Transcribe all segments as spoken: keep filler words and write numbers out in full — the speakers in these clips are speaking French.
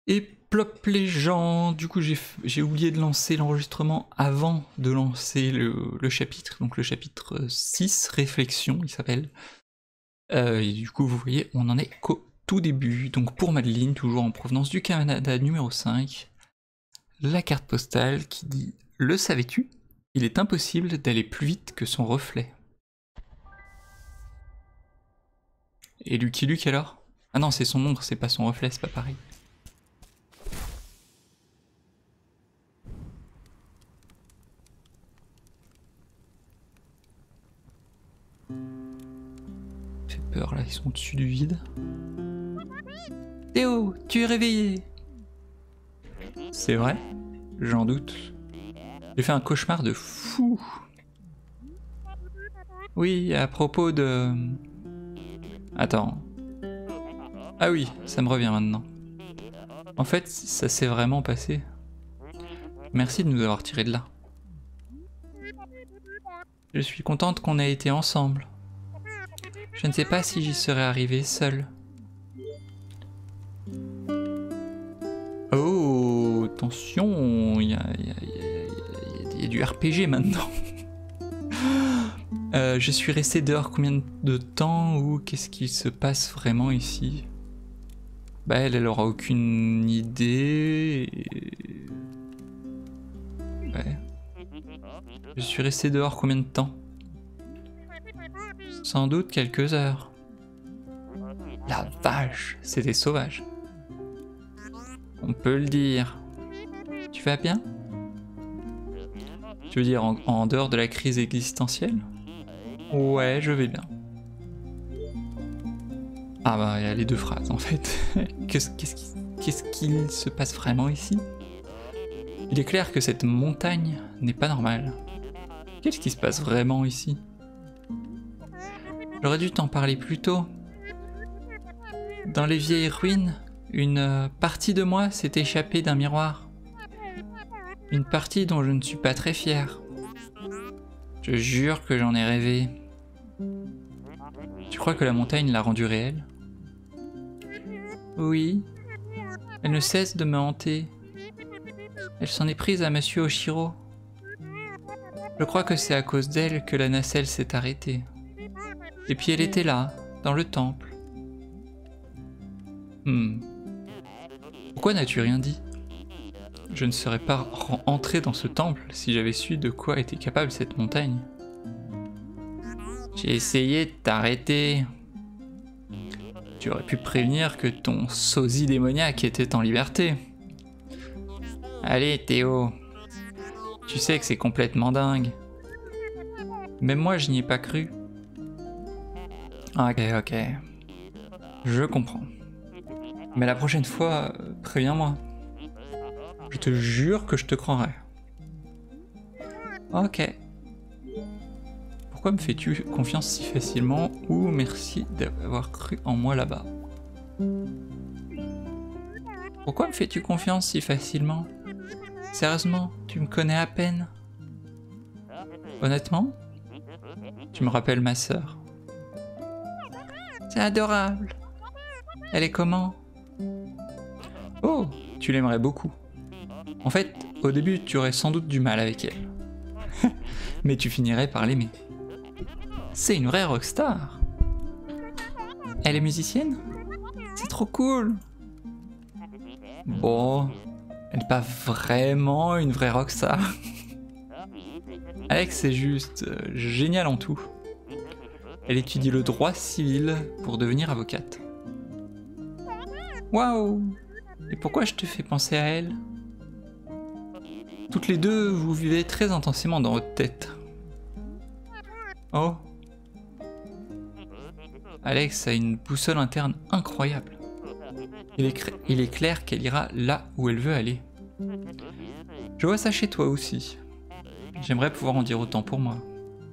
Et plop les gens, du coup j'ai oublié de lancer l'enregistrement avant de lancer le, le chapitre, donc le chapitre six, Réflexion il s'appelle. Euh, et du coup vous voyez, on en est qu'au tout début. Donc pour Madeline, toujours en provenance du Canada numéro cinq, la carte postale qui dit « Le savais-tu ? Il est impossible d'aller plus vite que son reflet. » Et Lucky Luke alors? Ah non, c'est son ombre, c'est pas son reflet, c'est pas pareil. Fait peur là, ils sont au-dessus du vide. Théo, tu es réveillé? C'est vrai? J'en doute. J'ai fait un cauchemar de fou. Oui, à propos de... Attends. Ah oui, ça me revient maintenant. En fait, ça s'est vraiment passé. Merci de nous avoir tirés de là. Je suis contente qu'on ait été ensemble. Je ne sais pas si j'y serais arrivé seul. Oh, attention, il y a, y, a, y, a, y a du R P G maintenant. euh, je suis resté dehors combien de temps ou qu'est-ce qui se passe vraiment ici? Bah elle, elle aura aucune idée. Et... Ouais. Je suis resté dehors combien de temps? Sans doute quelques heures. La vache, c'était sauvage. On peut le dire. Tu vas bien? Tu veux dire en, en dehors de la crise existentielle? Ouais, je vais bien. Ah bah, il y a les deux phrases en fait. Qu'est-ce qu'est-ce qui, qu'est-ce qu'il se passe vraiment ici? Il est clair que cette montagne n'est pas normale. Qu'est-ce qui se passe vraiment ici? J'aurais dû t'en parler plus tôt. Dans les vieilles ruines, une partie de moi s'est échappée d'un miroir. Une partie dont je ne suis pas très fier. Je jure que j'en ai rêvé. Tu crois que la montagne l'a rendue réelle? Oui. Elle ne cesse de me hanter. Elle s'en est prise à Monsieur Oshiro. Je crois que c'est à cause d'elle que la nacelle s'est arrêtée. Et puis elle était là, dans le temple. Hmm. Pourquoi n'as-tu rien dit? Je ne serais pas entré dans ce temple si j'avais su de quoi était capable cette montagne. J'ai essayé de t'arrêter. Tu aurais pu prévenir que ton sosie démoniaque était en liberté. Allez Théo, tu sais que c'est complètement dingue. Même moi je n'y ai pas cru. Ok, ok. Je comprends. Mais la prochaine fois, préviens-moi. Je te jure que je te croirai. Ok. Pourquoi me fais-tu confiance si facilement? Ou merci d'avoir cru en moi là-bas. Pourquoi me fais-tu confiance si facilement? Sérieusement, tu me connais à peine. Honnêtement, tu me rappelles ma sœur. C'est adorable. Elle est comment? Oh, tu l'aimerais beaucoup. En fait, au début, tu aurais sans doute du mal avec elle. Mais tu finirais par l'aimer. C'est une vraie rockstar. Elle est musicienne? C'est trop cool. Bon, elle n'est pas vraiment une vraie rockstar. Alex, c'est juste euh, génial en tout. Elle étudie le droit civil pour devenir avocate. Waouh! Et pourquoi je te fais penser à elle? Toutes les deux, vous vivez très intensément dans votre tête. Oh. Alex a une boussole interne incroyable. Il est, il est clair qu'elle ira là où elle veut aller. Je vois ça chez toi aussi. J'aimerais pouvoir en dire autant pour moi.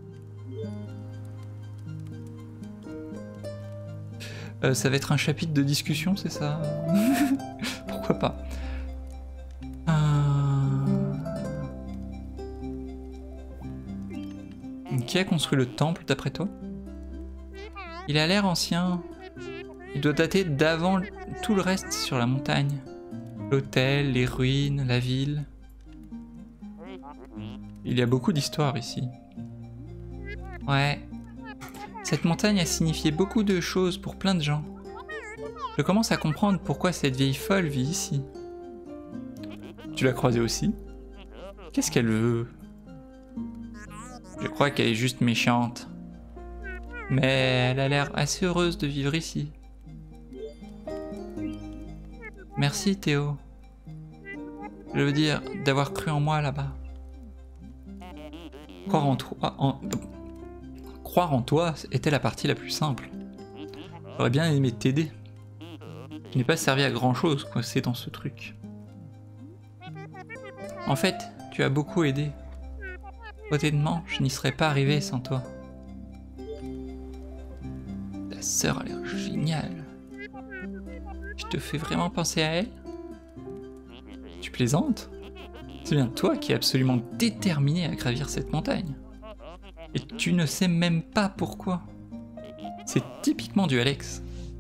Euh, ça va être un chapitre de discussion, c'est ça? Pourquoi pas? euh... Qui a construit le temple d'après toi? Il a l'air ancien. Il doit dater d'avant tout le reste sur la montagne. L'hôtel, les ruines, la ville. Il y a beaucoup d'histoires ici. Ouais. Cette montagne a signifié beaucoup de choses pour plein de gens. Je commence à comprendre pourquoi cette vieille folle vit ici. Tu l'as croisée aussi? Qu'est-ce qu'elle veut? Je crois qu'elle est juste méchante. Mais elle a l'air assez heureuse de vivre ici. Merci Théo. Je veux dire, d'avoir cru en moi là-bas. Croire en toi... En... Croire en toi était la partie la plus simple. J'aurais bien aimé t'aider. Je n'ai pas servi à grand chose, quoi, c'est dans ce truc. En fait, tu as beaucoup aidé. Honnêtement, je n'y serais pas arrivé sans toi. Ta sœur a l'air géniale. Je te fais vraiment penser à elle? Tu plaisantes? C'est bien toi qui es absolument déterminé à gravir cette montagne. Et tu ne sais même pas pourquoi. C'est typiquement du Alex.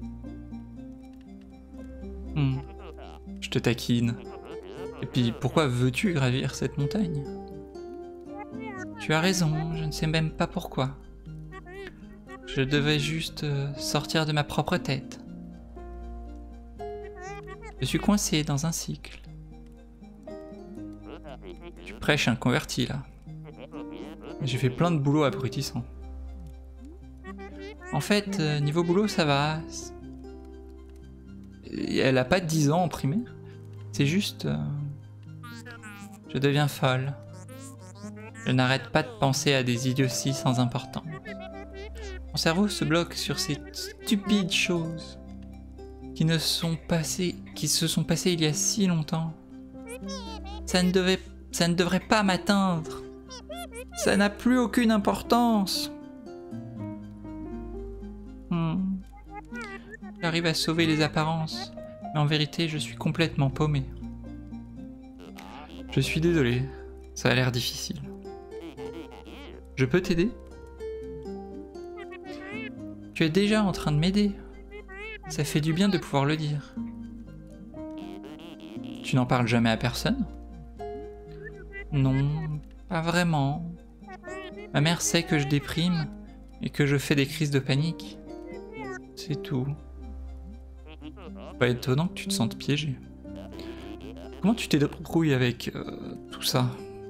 Hmm. Je te taquine. Et puis pourquoi veux-tu gravir cette montagne? Tu as raison, je ne sais même pas pourquoi. Je devais juste euh, sortir de ma propre tête. Je suis coincé dans un cycle. Tu prêches un converti là. J'ai fait plein de boulot abrutissant. En fait, euh, niveau boulot ça va. Elle a pas dix ans en primaire. C'est juste... Euh... Je deviens folle. Je n'arrête pas de penser à des idioties sans importance. Mon cerveau se bloque sur ces stupides choses qui ne sont passées, qui se sont passées il y a si longtemps. Ça ne devait, ça ne devrait pas m'atteindre. Ça n'a plus aucune importance. Hmm. J'arrive à sauver les apparences, mais en vérité, je suis complètement paumé. Je suis désolé, ça a l'air difficile. Je peux t'aider? Tu es déjà en train de m'aider. Ça fait du bien de pouvoir le dire. Tu n'en parles jamais à personne? Non, pas vraiment. Ma mère sait que je déprime et que je fais des crises de panique. C'est tout. Pas étonnant que tu te sentes piégé. Comment tu t'es débrouillé avec euh, tout ça?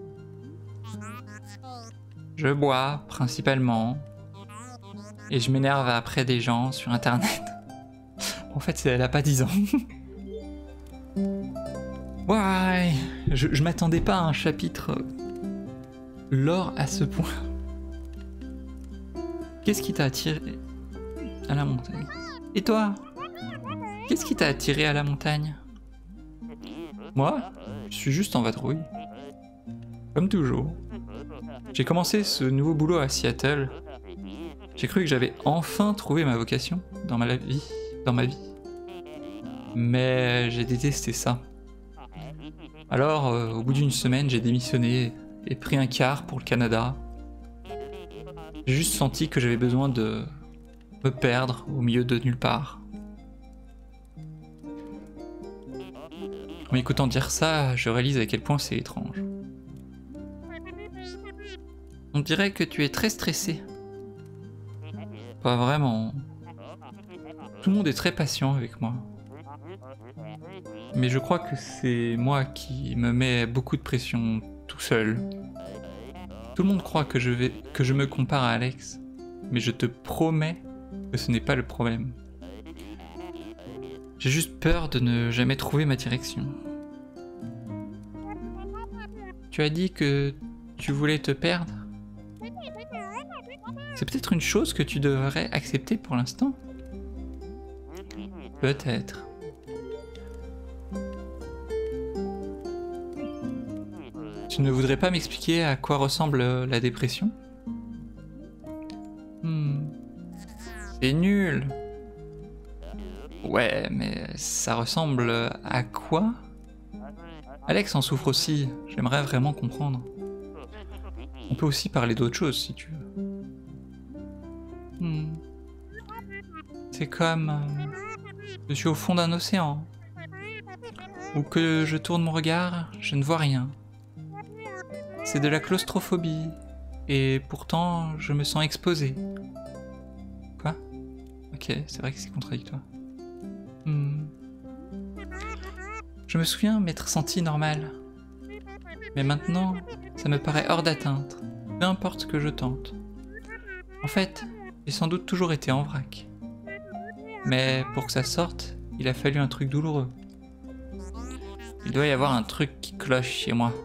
Je bois, principalement. Et je m'énerve après des gens sur internet. En fait, elle a pas dix ans. Ouais, je, je m'attendais pas à un chapitre lore à ce point. Qu'est-ce qui t'a attiré à la montagne? Et toi? Qu'est-ce qui t'a attiré à la montagne? Moi, je suis juste en vadrouille. Comme toujours. J'ai commencé ce nouveau boulot à Seattle. J'ai cru que j'avais enfin trouvé ma vocation dans ma vie, dans ma vie. Mais j'ai détesté ça. Alors, euh, au bout d'une semaine, j'ai démissionné et pris un car pour le Canada. J'ai juste senti que j'avais besoin de me perdre au milieu de nulle part. En m'écoutant dire ça, je réalise à quel point c'est étrange. On dirait que tu es très stressé. Pas vraiment. Tout le monde est très patient avec moi. Mais je crois que c'est moi qui me mets beaucoup de pression tout seul. Tout le monde croit que je, vais, que je me compare à Alex, mais je te promets que ce n'est pas le problème. J'ai juste peur de ne jamais trouver ma direction. Tu as dit que tu voulais te perdre? C'est peut-être une chose que tu devrais accepter pour l'instant? Peut-être. Tu ne voudrais pas m'expliquer à quoi ressemble la dépression? Hmm. C'est nul. Ouais, mais ça ressemble à quoi? Alex en souffre aussi, j'aimerais vraiment comprendre. On peut aussi parler d'autre chose si tu veux. Hmm. C'est comme... Euh, je suis au fond d'un océan. Où que je tourne mon regard, je ne vois rien. C'est de la claustrophobie, et pourtant je me sens exposé. Quoi? Ok, c'est vrai que c'est contradictoire. Hmm. Je me souviens m'être senti normal. Mais maintenant, ça me paraît hors d'atteinte, peu importe ce que je tente. En fait, j'ai sans doute toujours été en vrac. Mais pour que ça sorte, il a fallu un truc douloureux. Il doit y avoir un truc qui cloche chez moi.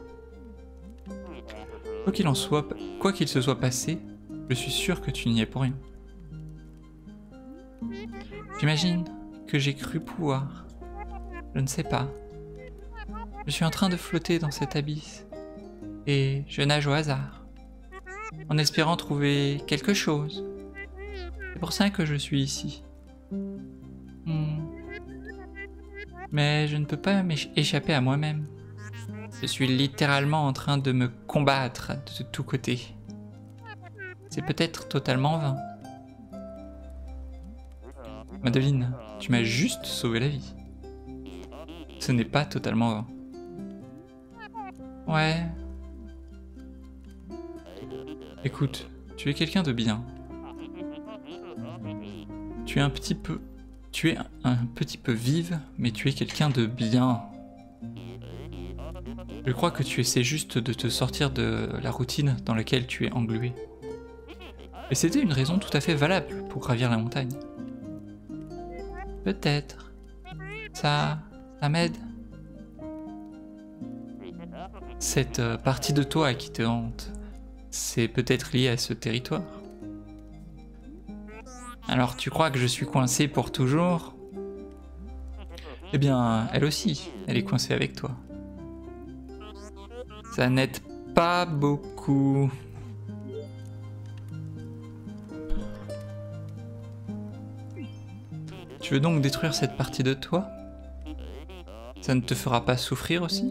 Quoi qu'il en soit, quoi qu'il se soit passé, je suis sûr que tu n'y es pour rien. J'imagine que j'ai cru pouvoir. Je ne sais pas. Je suis en train de flotter dans cet abysse. Et je nage au hasard. En espérant trouver quelque chose. C'est pour ça que je suis ici. Hmm. Mais je ne peux pas m'échapper à moi-même. Je suis littéralement en train de me combattre de tous côtés. C'est peut-être totalement vain. Madeline, tu m'as juste sauvé la vie. Ce n'est pas totalement vain. Ouais. Écoute, tu es quelqu'un de bien. Tu es un petit peu... Tu es un petit peu vive, mais tu es quelqu'un de bien. Je crois que tu essaies juste de te sortir de la routine dans laquelle tu es englué. Et c'était une raison tout à fait valable pour gravir la montagne. Peut-être. Ça... ça m'aide. Cette partie de toi qui te hante, c'est peut-être lié à ce territoire. Alors tu crois que je suis coincé pour toujours? Eh bien, elle aussi, elle est coincée avec toi. Ça n'aide pas beaucoup. Tu veux donc détruire cette partie de toi? Ça ne te fera pas souffrir aussi?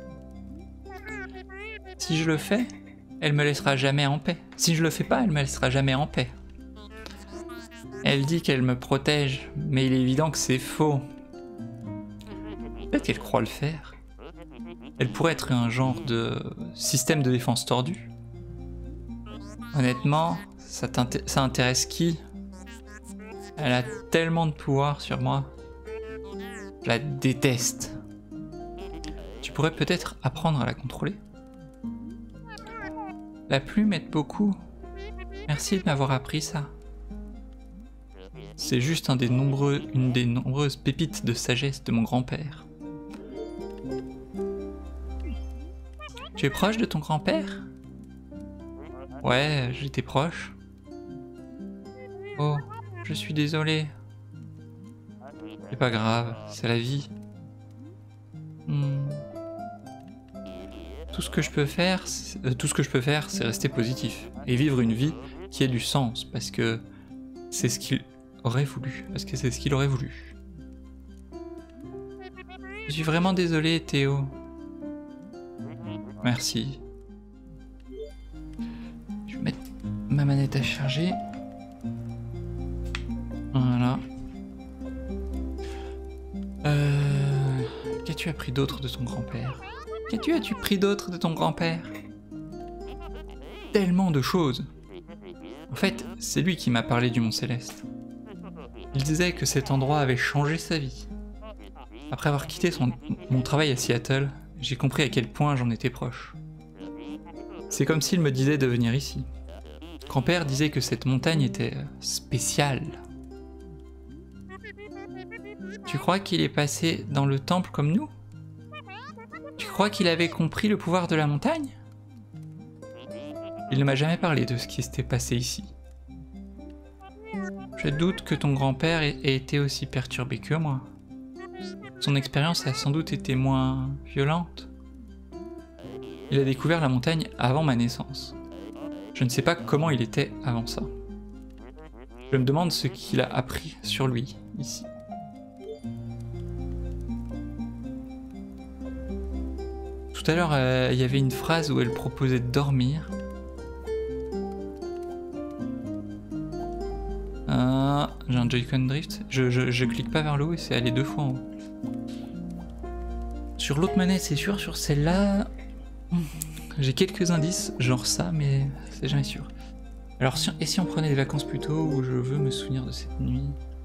Si je le fais, elle me laissera jamais en paix. Si je le fais pas, elle me laissera jamais en paix. Elle dit qu'elle me protège, mais il est évident que c'est faux. Peut-être qu'elle croit le faire. Elle pourrait être un genre de système de défense tordu. Honnêtement, ça, ça intéresse qui? Elle a tellement de pouvoir sur moi. Je la déteste. Tu pourrais peut-être apprendre à la contrôler. La plume m'aide beaucoup. Merci de m'avoir appris ça. C'est juste un des nombreux, une des nombreuses pépites de sagesse de mon grand-père. Tu es proche de ton grand-père? Ouais, j'étais proche. Oh, je suis désolé. C'est pas grave, c'est la vie. Hmm. Tout ce que je peux faire, euh, tout ce que je peux faire, c'est rester positif et vivre une vie qui ait du sens, parce que c'est ce qu'il aurait voulu, parce que c'est ce qu'il aurait voulu. Je suis vraiment désolé, Théo. Merci. Je vais mettre ma manette à charger. Voilà. Euh... Qu'as-tu appris d'autre de ton grand-père? Qu'as-tu as-tu pris d'autre de ton grand-père? Tellement de choses. En fait, c'est lui qui m'a parlé du Mont Céleste. Il disait que cet endroit avait changé sa vie. Après avoir quitté son, mon travail à Seattle, j'ai compris à quel point j'en étais proche. C'est comme s'il me disait de venir ici. Grand-père disait que cette montagne était spéciale. Tu crois qu'il est passé dans le temple comme nous? Tu crois qu'il avait compris le pouvoir de la montagne? Il ne m'a jamais parlé de ce qui s'était passé ici. Je doute que ton grand-père ait été aussi perturbé que moi. Son expérience a sans doute été moins violente. Il a découvert la montagne avant ma naissance. Je ne sais pas comment il était avant ça. Je me demande ce qu'il a appris sur lui, ici. Tout à l'heure, euh, il y avait une phrase où elle proposait de dormir. Ah, j'ai un Joy-Con drift. Je, je, je clique pas vers le haut et c'est aller deux fois en haut. Sur l'autre manette, c'est sûr. Sur celle-là, j'ai quelques indices, genre ça, mais c'est jamais sûr. Alors, si, et si on prenait des vacances plus tôt, où je veux me souvenir de cette nuit?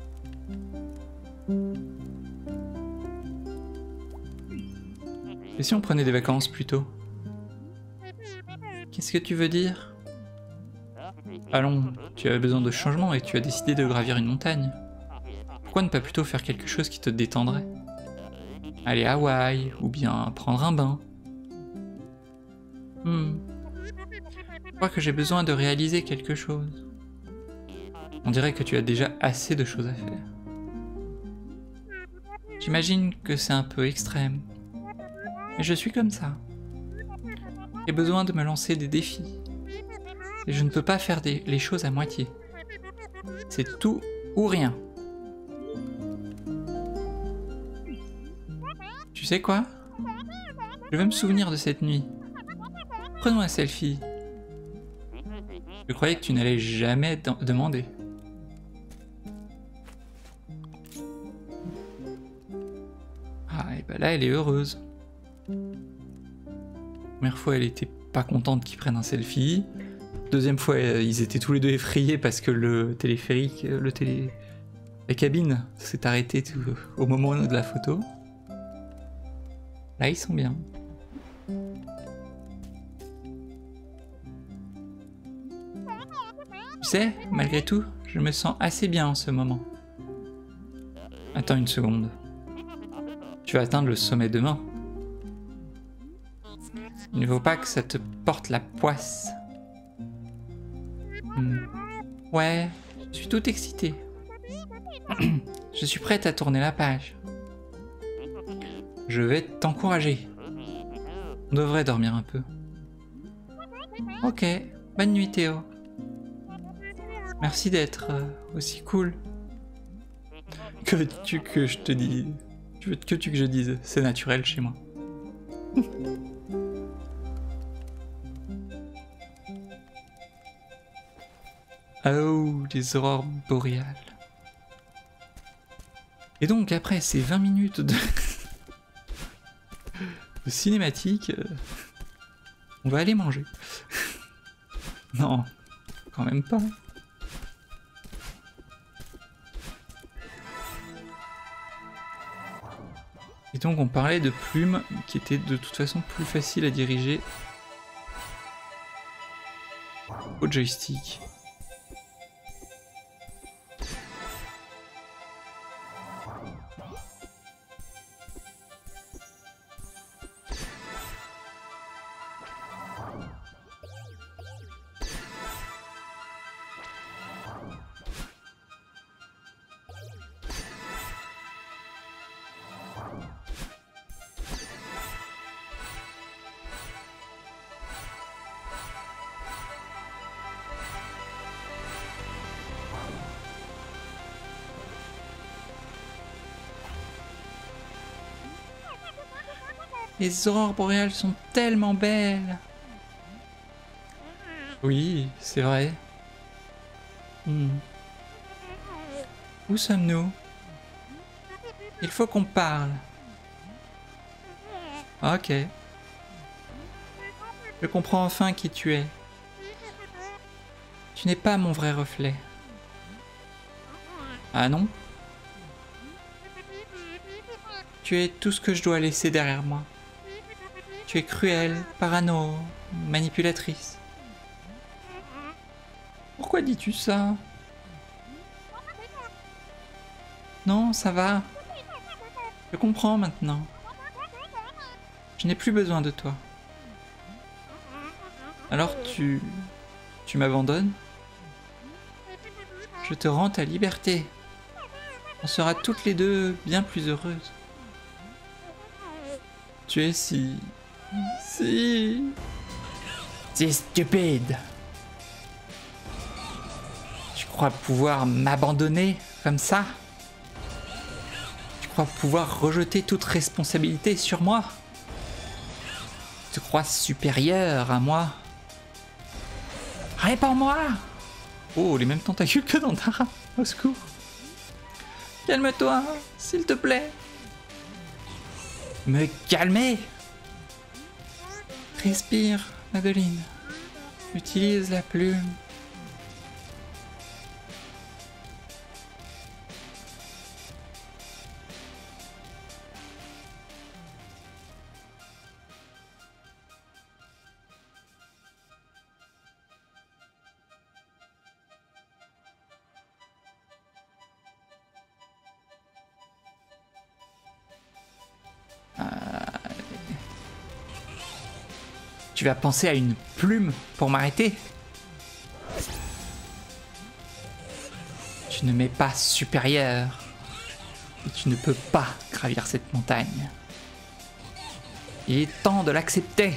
Et si on prenait des vacances plus tôt? Qu'est-ce que tu veux dire? Allons, tu as besoin de changement et tu as décidé de gravir une montagne. Pourquoi ne pas plutôt faire quelque chose qui te détendrait? Aller à Hawaï, ou bien prendre un bain. Hmm. Je crois que j'ai besoin de réaliser quelque chose. On dirait que tu as déjà assez de choses à faire. J'imagine que c'est un peu extrême. Mais je suis comme ça. J'ai besoin de me lancer des défis. Et je ne peux pas faire des, les choses à moitié. C'est tout ou rien. Tu sais quoi? Je veux me souvenir de cette nuit. Prenons un selfie. Je croyais que tu n'allais jamais demander. Ah, et ben là, elle est heureuse. Première fois, elle était pas contente qu'ils prennent un selfie. Deuxième fois, ils étaient tous les deux effrayés parce que le téléphérique, le télé... la cabine s'est arrêtée tout, au moment de la photo. Là, ils sont bien. Tu sais, malgré tout, je me sens assez bien en ce moment. Attends une seconde. Tu vas atteindre le sommet demain. Il ne faut pas que ça te porte la poisse. Hmm. Ouais, je suis tout excité. Je suis prête à tourner la page. Je vais t'encourager. On devrait dormir un peu. Ok, bonne nuit Théo. Merci d'être euh, aussi cool. Que veux-tu que je te dise? Que veux-tu que je dise? C'est naturel chez moi. Oh, les aurores boréales. Et donc après ces vingt minutes de, de cinématique, euh... on va aller manger. Non, quand même pas. Et donc on parlait de plumes qui étaient de toute façon plus faciles à diriger au joystick. Les aurores boréales sont tellement belles. Oui, c'est vrai. Hmm. Où sommes-nous? Il faut qu'on parle. Ok. Je comprends enfin qui tu es. Tu n'es pas mon vrai reflet. Ah non? Tu es tout ce que je dois laisser derrière moi. Tu es cruelle, parano, manipulatrice. Pourquoi dis-tu ça? Non, ça va. Je comprends maintenant. Je n'ai plus besoin de toi. Alors tu... tu m'abandonnes? Je te rends ta liberté. On sera toutes les deux bien plus heureuses. Tu es si... si... si stupide. Tu crois pouvoir m'abandonner comme ça? Tu crois pouvoir rejeter toute responsabilité sur moi? Tu te crois supérieur à moi? Réponds-moi! Oh, les mêmes tentacules que dans Dara. Au secours. Calme-toi, s'il te plaît. Me calmer. Respire, Madeline. Utilise la plume. Tu vas penser à une plume pour m'arrêter? Tu ne m'es pas supérieur. Et tu ne peux pas gravir cette montagne. Il est temps de l'accepter.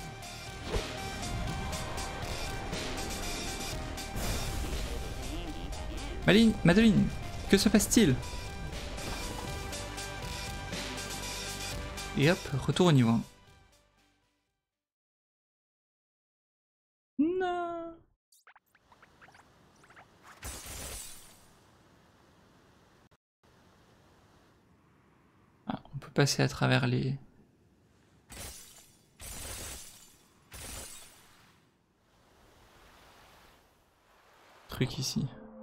Madeline, Madeline, que se passe-t-il? Et hop, retour au niveau un. Non. Ah, on peut passer à travers les... trucs ici.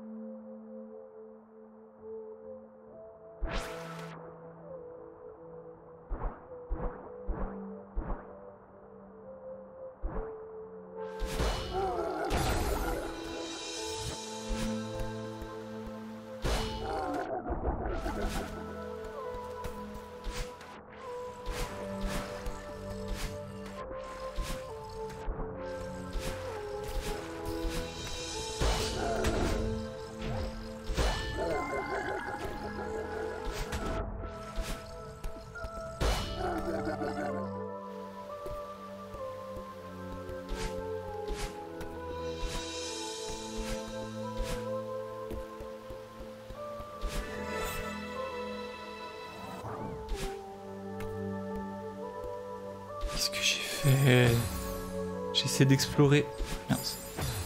Qu'est-ce que j'ai fait? J'essaie d'explorer. Mince.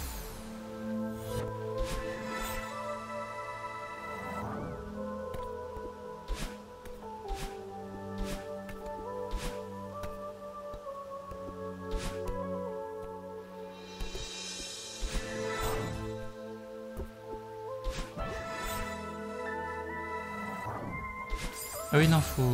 Ah oui, non, faut...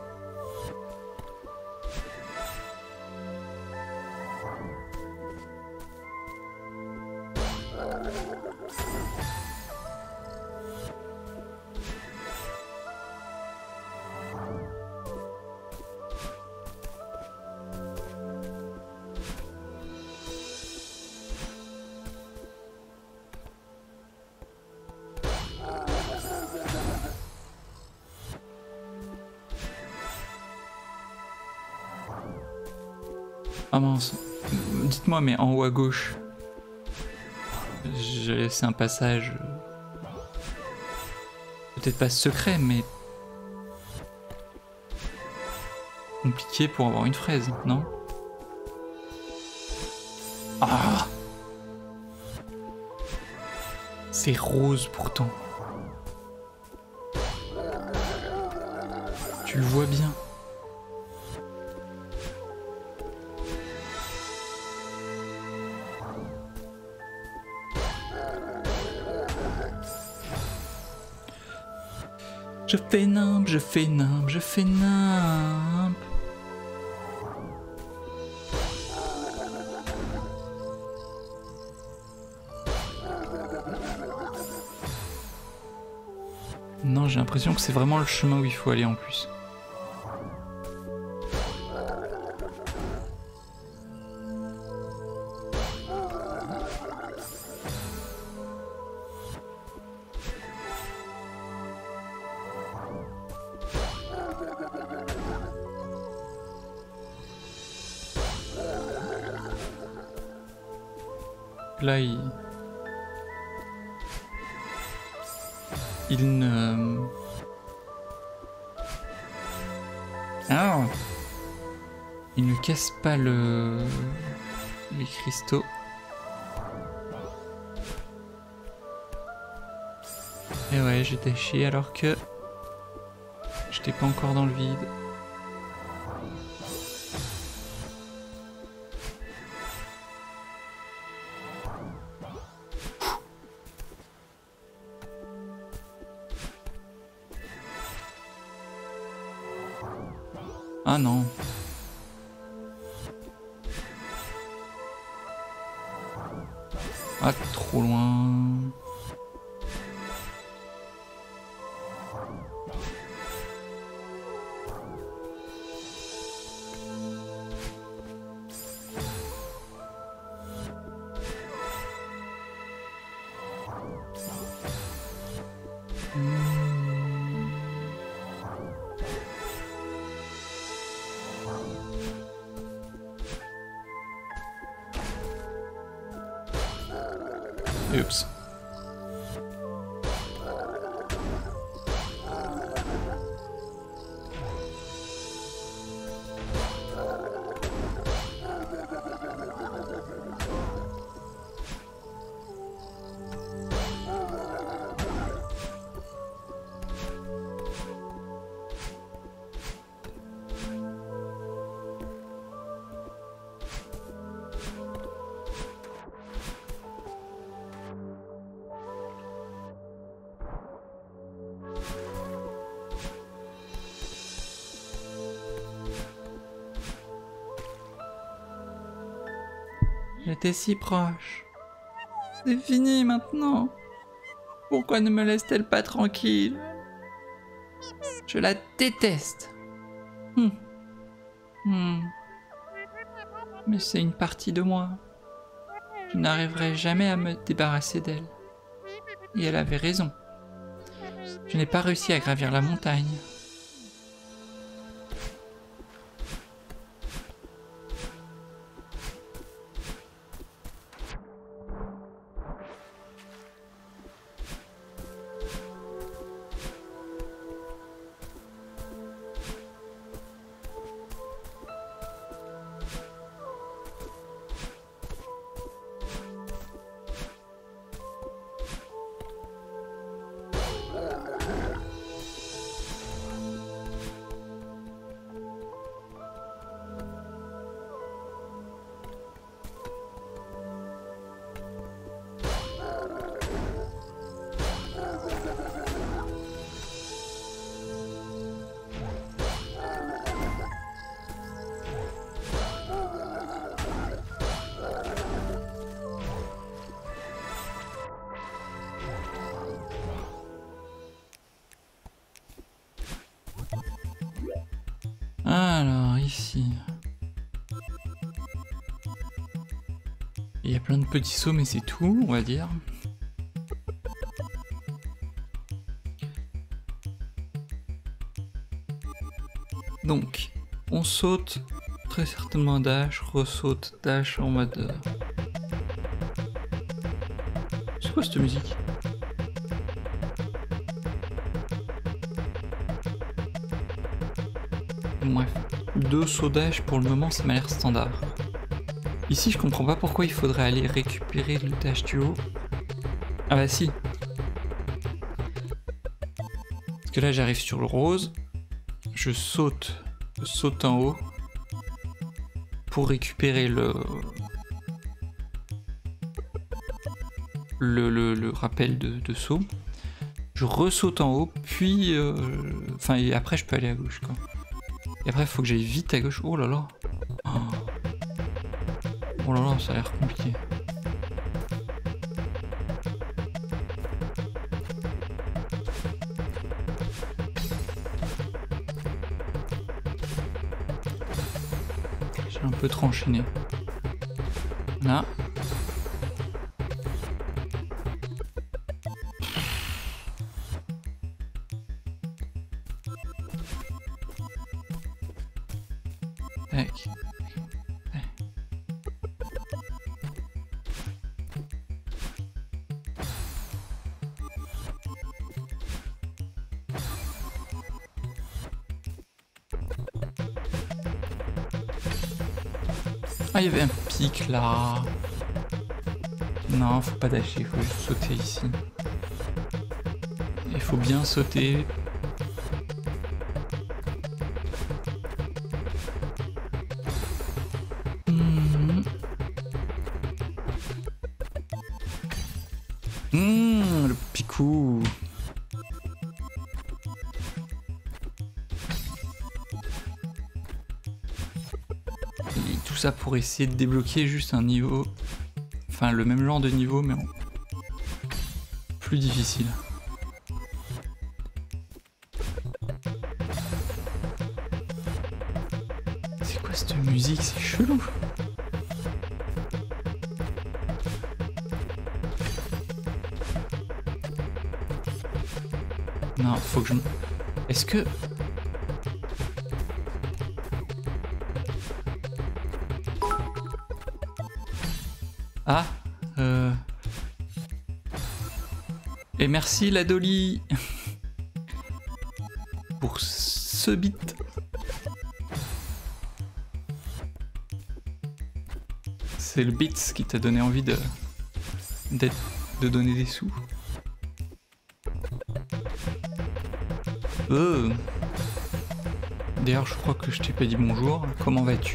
Ah mince, dites-moi, mais en haut à gauche, j'ai laissé un passage, peut-être pas secret, mais compliqué pour avoir une fraise, non? Ah, c'est rose pourtant. Tu le vois bien. Je fais nimp, je fais nimp, je fais nimp. Non, j'ai l'impression que c'est vraiment le chemin où il faut aller en plus. Là, il... il ne... Ah, il ne casse pas le... les cristaux. Et ouais, j'étais chier alors que... j'étais pas encore dans le vide. Ah non. Ah, trop loin. Oups. J'étais si proche. C'est fini maintenant. Pourquoi ne me laisse-t-elle pas tranquille? Je la déteste. Hmm. Hmm. Mais c'est une partie de moi. Je n'arriverai jamais à me débarrasser d'elle. Et elle avait raison. Je n'ai pas réussi à gravir la montagne. Alors, ici... Il y a plein de petits sauts, mais c'est tout, on va dire. Donc, on saute très certainement dash, ressaute dash en mode... Euh... C'est quoi cette musique? Bref, deux sauts dash pour le moment ça m'a l'air standard. Ici je comprends pas pourquoi il faudrait aller récupérer le dash du haut. Ah bah si. Parce que là j'arrive sur le rose, je saute, je saute en haut pour récupérer le le, le, le rappel de, de saut. Je ressaute en haut, puis euh... enfin et après je peux aller à gauche quoi. Et après il faut que j'aille vite à gauche. Oh là là. Oh. Oh là là, ça a l'air compliqué. J'ai un peu trop enchaîné. Là. Tac. Ah, il y avait un pic là. Non, faut pas dasher, faut juste sauter ici. Il faut bien sauter. Mmh. Mmh, le picou. ça pour essayer de débloquer juste un niveau, enfin le même genre de niveau mais en plus difficile. C'est quoi cette musique? C'est chelou. Non, faut que je... Est-ce que... Ah, euh... Et merci la Dolly pour ce bit. C'est le bit qui t'a donné envie de... d'être... de donner des sous. Euh... D'ailleurs, je crois que je t'ai pas dit bonjour. Comment vas-tu ?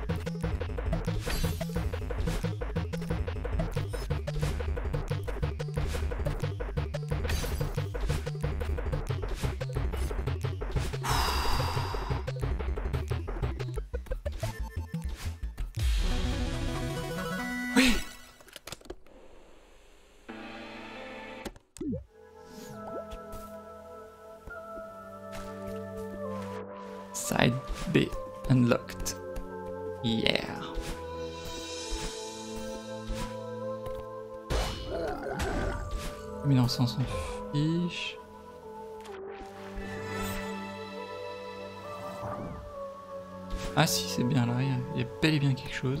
Oui. Side B unlocked. Yeah. Mais non, ça on s'en fiche. Ah si, c'est bien là, il y a bel et bien quelque chose.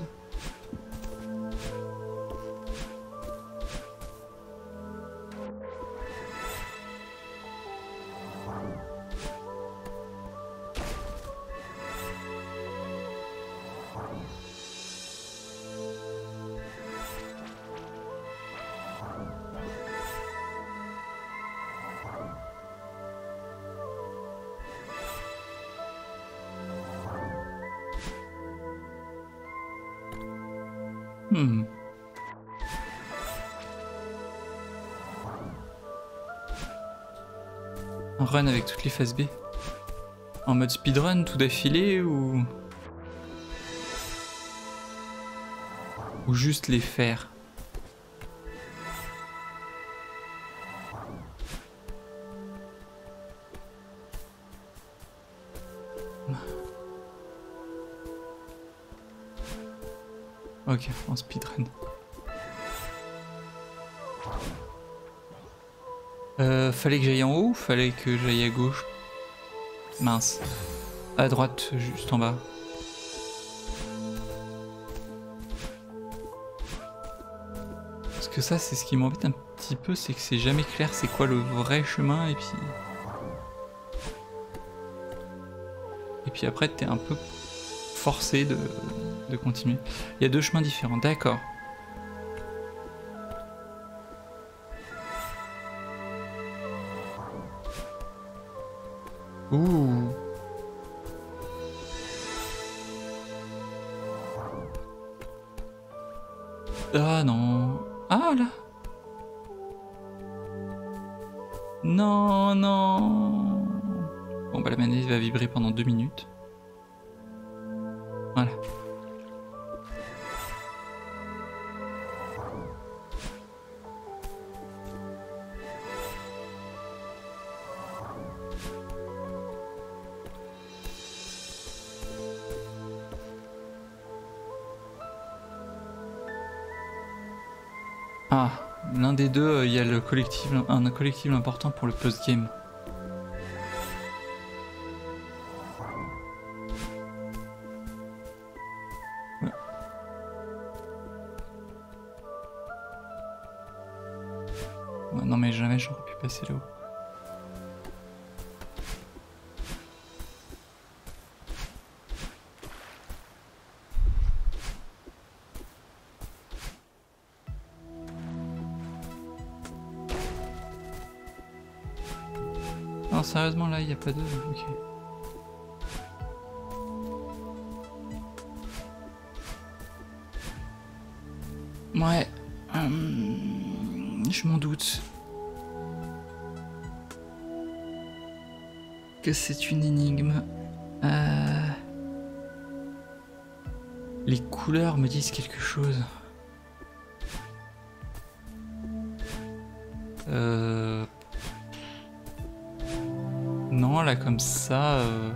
Hmm. Un run avec toutes les phases B. En mode speedrun tout d'affilée ou... Ou juste les faire. Ok, en speedrun. Euh, fallait que j'aille en haut ou fallait que j'aille à gauche? Mince. À droite, juste en bas. Parce que ça, c'est ce qui m'embête un petit peu, c'est que c'est jamais clair c'est quoi le vrai chemin et puis... Et puis après, t'es un peu forcé de... de continuer. Il y a deux chemins différents, d'accord. Ouh. Ah non. Ah là. Non, non. Bon bah la manette va vibrer pendant deux minutes. Voilà. Ah, l'un des deux, il y a le collectif, un collectif important pour le post-game. Ouais. Ouais, non mais jamais j'aurais pu passer là-haut. Non, sérieusement, là, il n'y a pas de... Ok. Ouais. Hum, je m'en doute. Que c'est une énigme. Euh... Les couleurs me disent quelque chose. Euh... Non, là comme ça... Euh...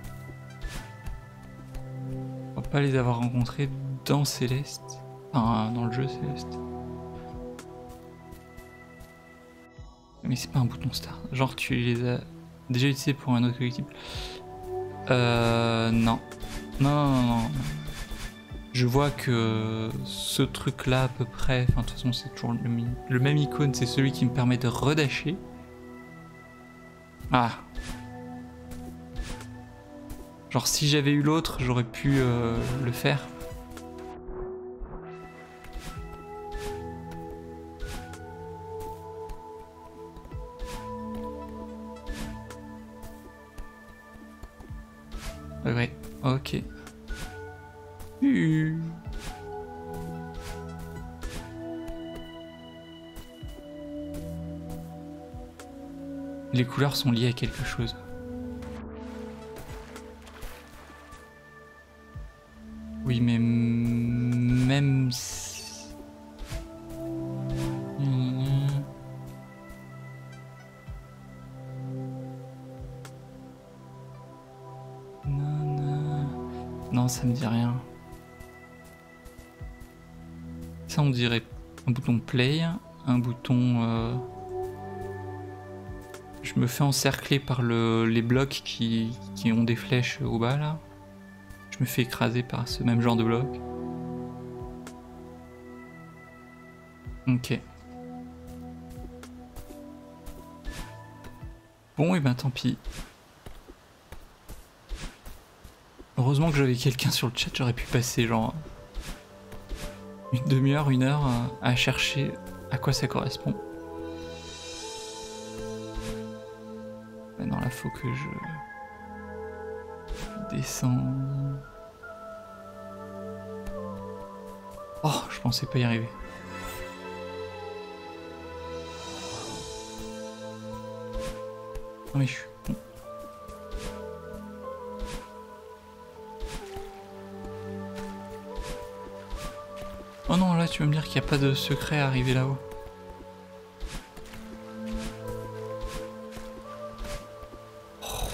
On va pas les avoir rencontrés dans Céleste. Enfin, dans le jeu Céleste. Mais c'est pas un bouton star. Genre tu les as déjà utilisés pour un autre collectible. Euh... Non. Non, non, non, non. Je vois que ce truc là à peu près, enfin de toute façon c'est toujours le même, le même icône, c'est celui qui me permet de redasher. Ah. Genre si j'avais eu l'autre, j'aurais pu euh, le faire. Ouais, ok. Uh. Les couleurs sont liées à quelque chose. Oui, mais même si... Non, ça me dit rien. Ça, on dirait un bouton play, un bouton... Euh... Je me fais encercler par le, les blocs qui, qui ont des flèches au bas, là. Je me fais écraser par ce même genre de bloc. Ok. Bon, et ben tant pis. Heureusement que j'avais quelqu'un sur le chat, j'aurais pu passer genre une demi-heure, une heure à chercher à quoi ça correspond. Maintenant là faut que je descende. Oh, je pensais pas y arriver. Non mais je suis bon. Oh non, là tu vas me dire qu'il n'y a pas de secret à arriver là-haut. Oh.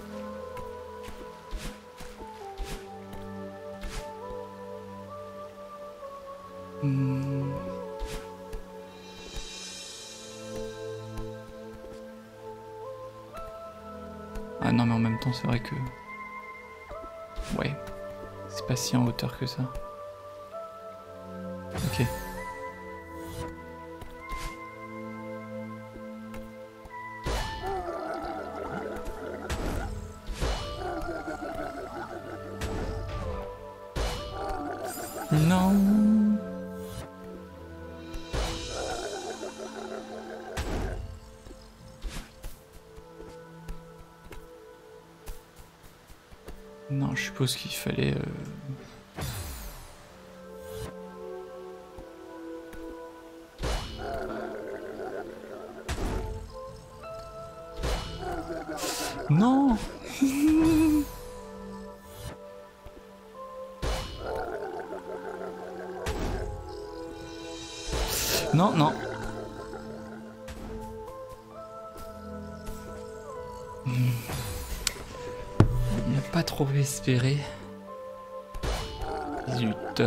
Hmm. Ah non mais en même temps c'est vrai que... Ouais, c'est pas si en hauteur que ça. Ok. Non. Non, je suppose qu'il fallait... Euh... Non. Non, non. On n'a pas trop espéré. Zut.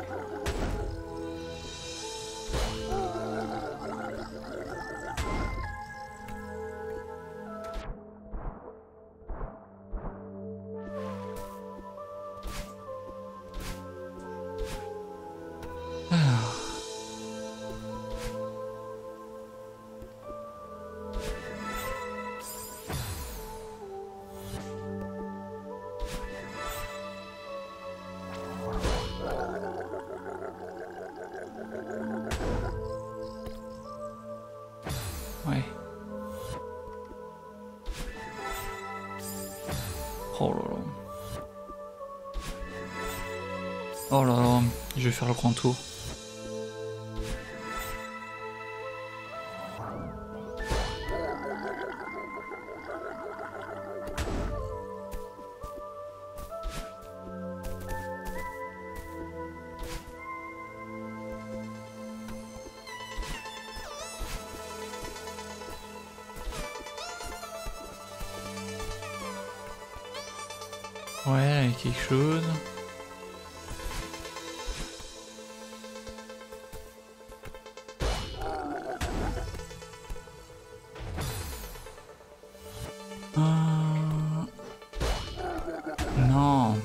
Ouais. Oh là là. Oh là là, je vais faire le grand tour. Ouais, il y a quelque chose. Euh... Non.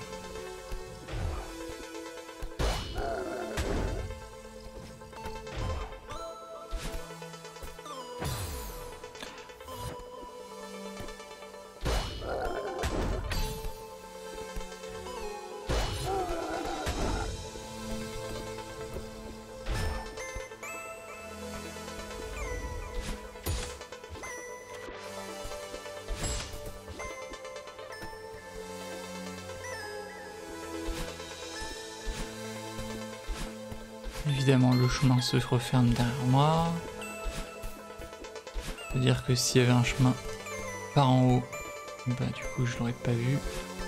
Évidemment, le chemin se referme derrière moi. C'est-à-dire que s'il y avait un chemin par en haut, bah du coup je l'aurais pas vu.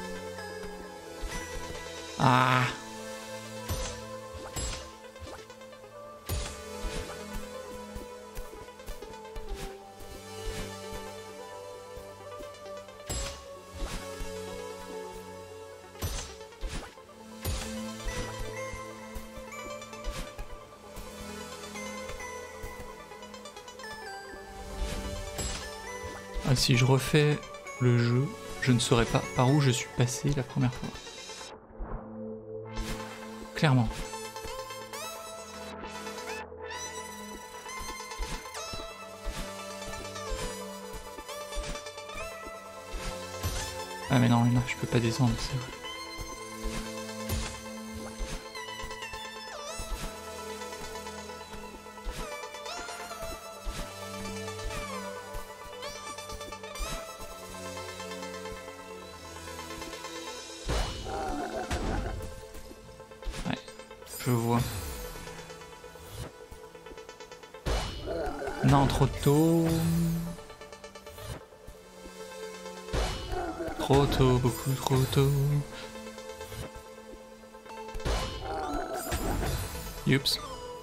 Ah! Ah, si je refais le jeu, je ne saurais pas par où je suis passé la première fois. Clairement. Ah mais non, là je peux pas descendre, c'est vrai. Je vois. Non, trop tôt. Trop tôt, beaucoup trop tôt. Youps.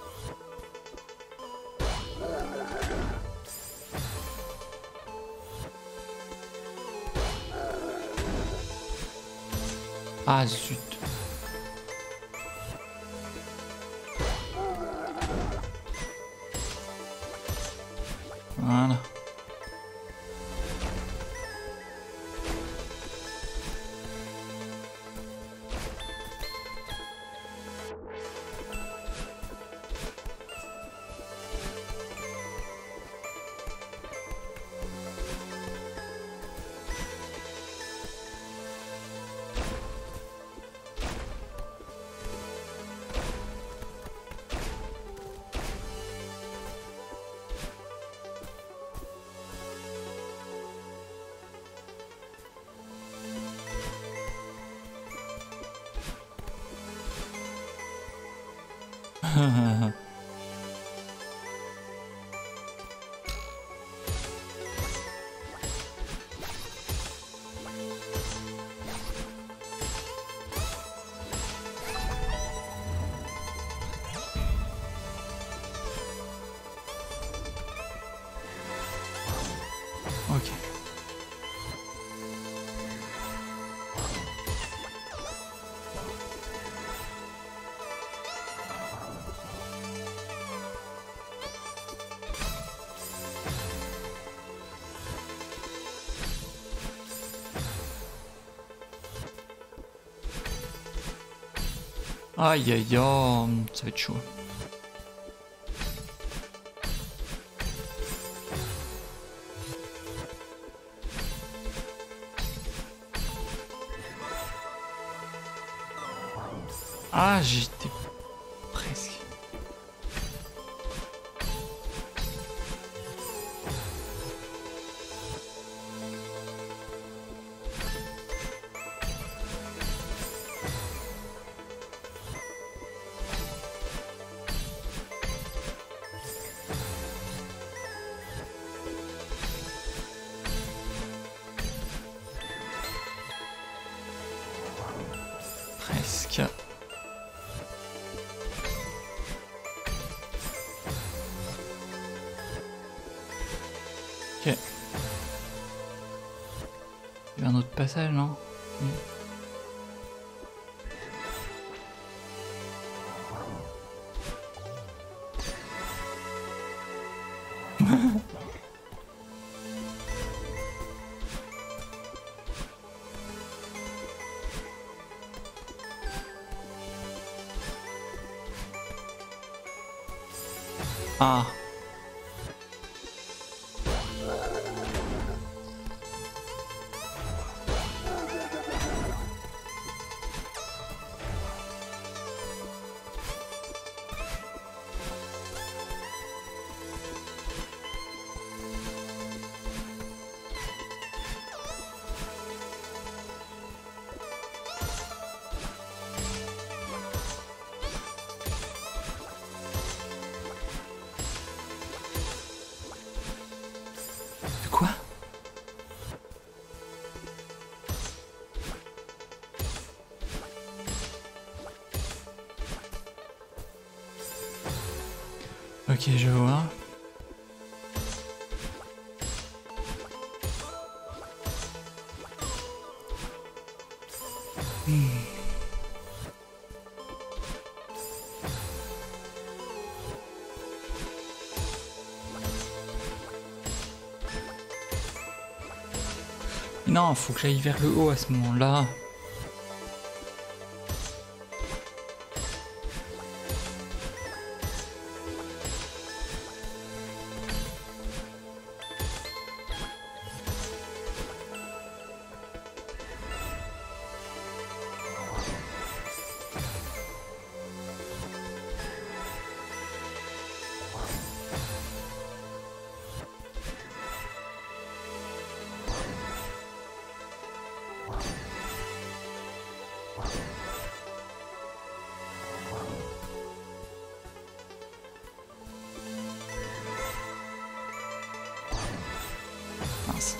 Ah zut. Voilà. Ok. Aïe aïe aïe, ça va être chaud. Ah, j'étais presque. Presque. Ok. Il y a un autre passage, non? Oui. Ah. Quoi? Ok, je vois. Hmm. Non, faut que j'aille vers le haut à ce moment-là. Mince.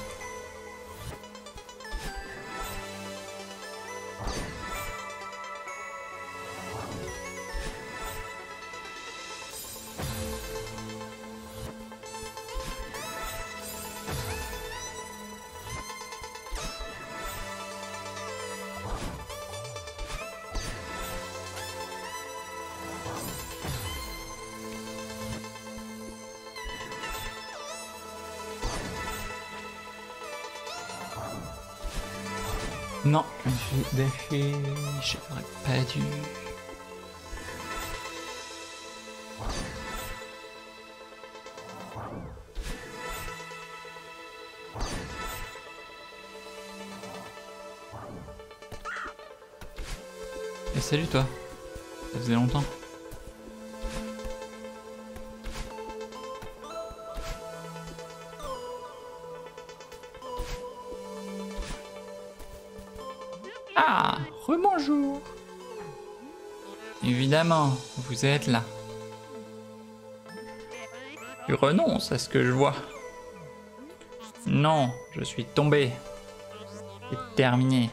Non, j'ai lâché, j'aurais pas dû. Et salut toi, ça faisait longtemps. Ah, rebonjour. Évidemment, vous êtes là. Tu renonces à ce que je vois. Non, je suis tombé. C'est terminé.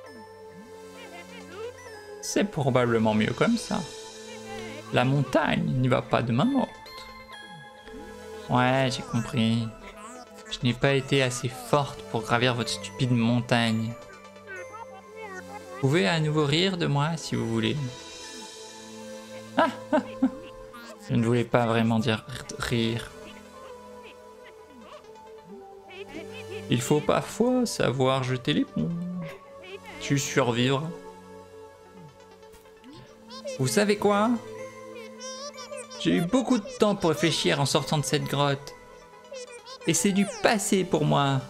C'est probablement mieux comme ça. La montagne n'y va pas de main morte. Ouais, j'ai compris. Je n'ai pas été assez forte pour gravir votre stupide montagne. Vous pouvez à nouveau rire de moi si vous voulez. Ah, ah, ah. Je ne voulais pas vraiment dire rire. Il faut parfois savoir jeter l'éponge. Tu survivras. Vous savez quoi? J'ai eu beaucoup de temps pour réfléchir en sortant de cette grotte. Et c'est du passé pour moi.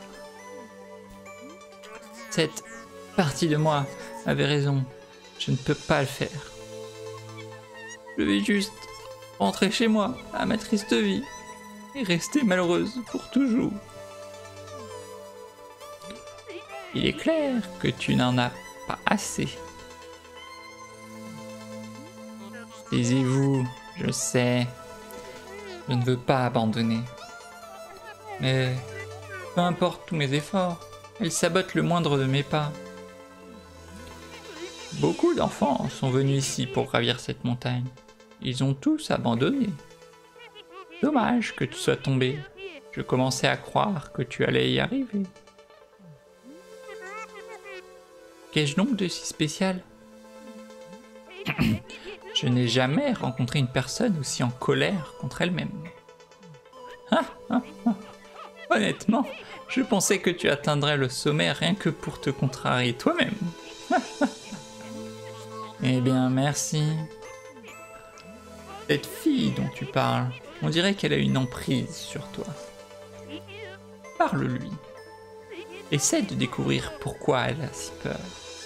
Cette partie de moi avait raison. Je ne peux pas le faire. Je vais juste rentrer chez moi, à ma triste vie, et rester malheureuse pour toujours. Il est clair que tu n'en as pas assez. Taisez-vous, je sais. Je ne veux pas abandonner. Mais peu importe tous mes efforts, elle sabote le moindre de mes pas. Beaucoup d'enfants sont venus ici pour gravir cette montagne. Ils ont tous abandonné. Dommage que tu sois tombé. Je commençais à croire que tu allais y arriver. Qu'ai-je donc de si spécial? Je n'ai jamais rencontré une personne aussi en colère contre elle-même. Ah, ah, ah. Honnêtement, je pensais que tu atteindrais le sommet rien que pour te contrarier toi-même. Eh bien, merci. Cette fille dont tu parles, On dirait qu'elle a une emprise sur toi. Parle-lui. Essaie de découvrir pourquoi elle a si peur.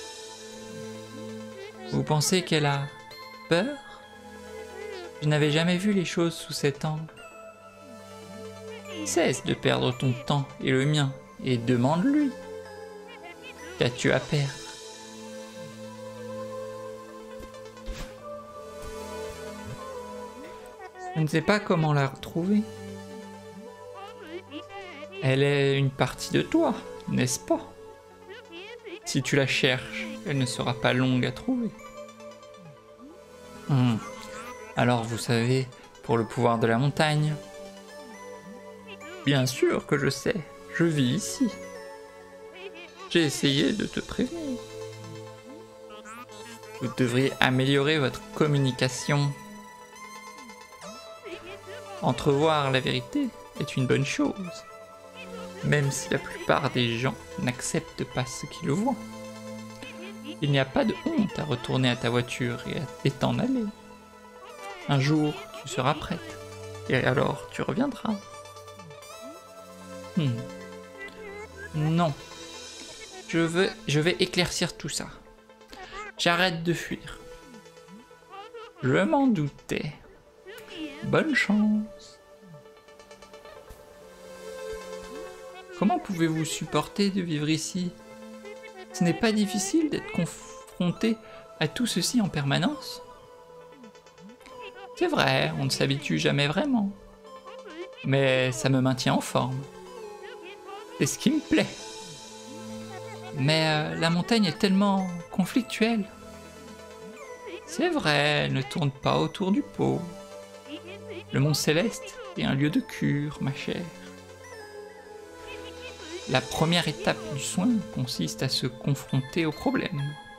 Vous pensez qu'elle a peur? Je n'avais jamais vu les choses sous cet angle. Cesse de perdre ton temps et le mien, et demande-lui. Qu'as-tu à perdre? Je ne sais pas comment la retrouver. Elle est une partie de toi, n'est-ce pas? Si tu la cherches, elle ne sera pas longue à trouver. Hmm. Alors vous savez, pour le pouvoir de la montagne. Bien sûr que je sais, je vis ici. J'ai essayé de te prévenir. Vous devriez améliorer votre communication. Entrevoir la vérité est une bonne chose, même si la plupart des gens n'acceptent pas ce qu'ils voient. Il n'y a pas de honte à retourner à ta voiture et t'en aller. Un jour, tu seras prête, et alors tu reviendras. Hmm. Non. Je veux, je vais éclaircir tout ça. J'arrête de fuir. Je m'en doutais. Bonne chance. Comment pouvez-vous supporter de vivre ici? Ce n'est pas difficile d'être confronté à tout ceci en permanence. C'est vrai, on ne s'habitue jamais vraiment. Mais ça me maintient en forme. C'est ce qui me plaît. Mais euh, la montagne est tellement conflictuelle. C'est vrai, elle ne tourne pas autour du pot. Le Mont Céleste est un lieu de cure, ma chère. La première étape du soin consiste à se confronter au problème.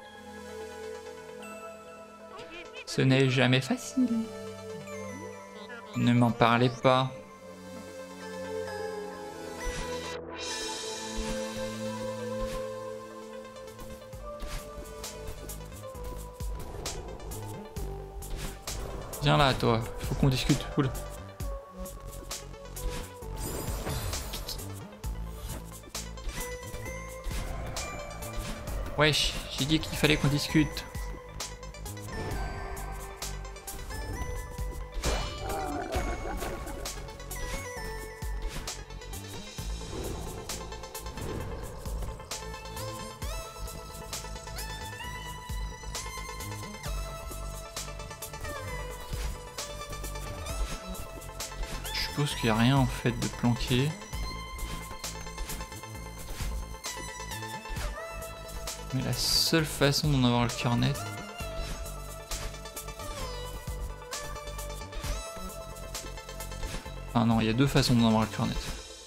Ce n'est jamais facile. Ne m'en parlez pas. Viens là, toi. Faut qu'on discute. Oula. Wesh, j'ai dit qu'il fallait qu'on discute. Je suppose qu'il n'y a rien en fait de planqué. Mais la seule façon d'en avoir le cœur net... Enfin non, il y a deux façons d'en avoir le cœur net.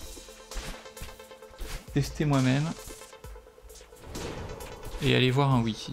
Tester moi-même. Et aller voir un wiki.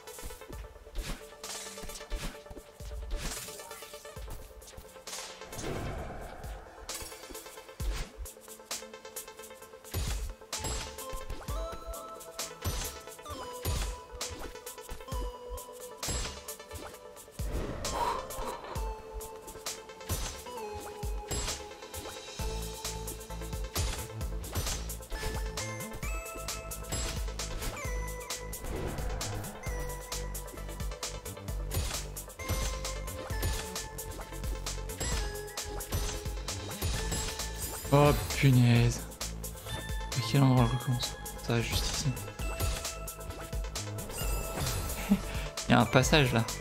Oh punaise. À quel endroit je recommence? Ça va juste ici. Il y a un passage là.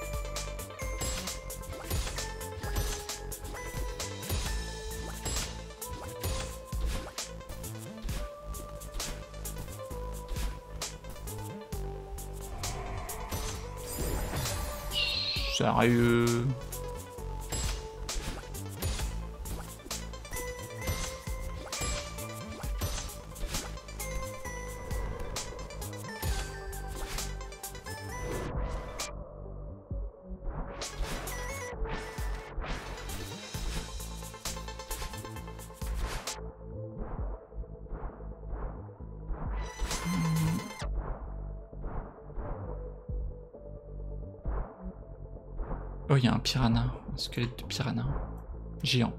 Sérieux? Oh, il y a un piranha, un squelette de piranha. géant.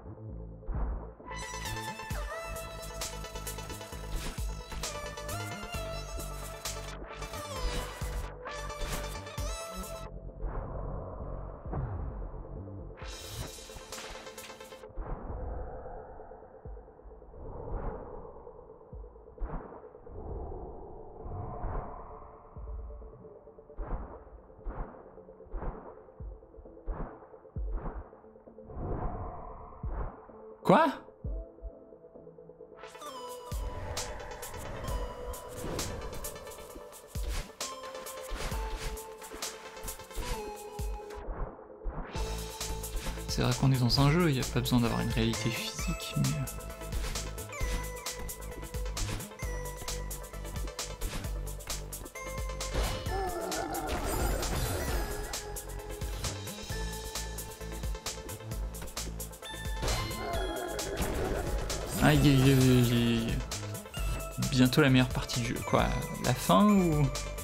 Quoi? C'est vrai qu'on est dans un jeu, il n'y a pas besoin d'avoir une réalité physique, mais... Aïe aïe aïe aïe. Bientôt la meilleure partie du jeu. Quoi? La fin ou...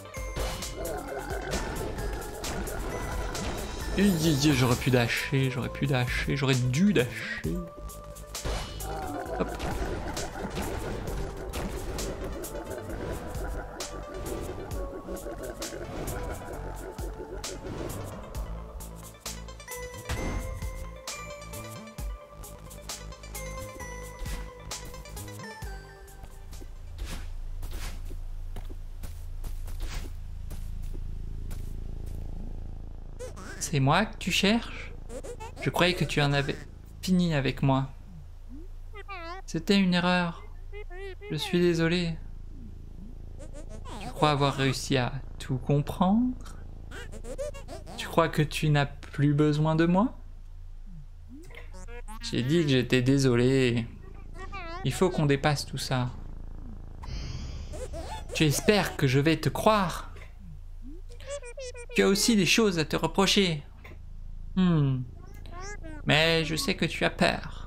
J'aurais pu dasher, j'aurais pu dasher, j'aurais dû dasher. Hop. C'est moi que tu cherches? Je croyais que tu en avais fini avec moi. C'était une erreur. Je suis désolé. Tu crois avoir réussi à tout comprendre? Tu crois que tu n'as plus besoin de moi? J'ai dit que j'étais désolé. Il faut qu'on dépasse tout ça. Tu espères que je vais te croire? Tu as aussi des choses à te reprocher. Hmm. Mais je sais que tu as peur.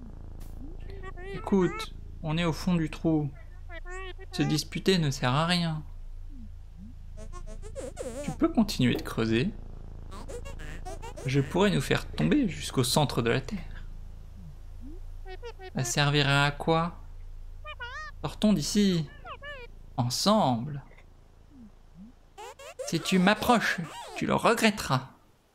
Écoute, on est au fond du trou. Se disputer ne sert à rien. Tu peux continuer de creuser. Je pourrais nous faire tomber jusqu'au centre de la Terre. Ça servira à quoi? Sortons d'ici. Ensemble. Si tu m'approches, tu le regretteras.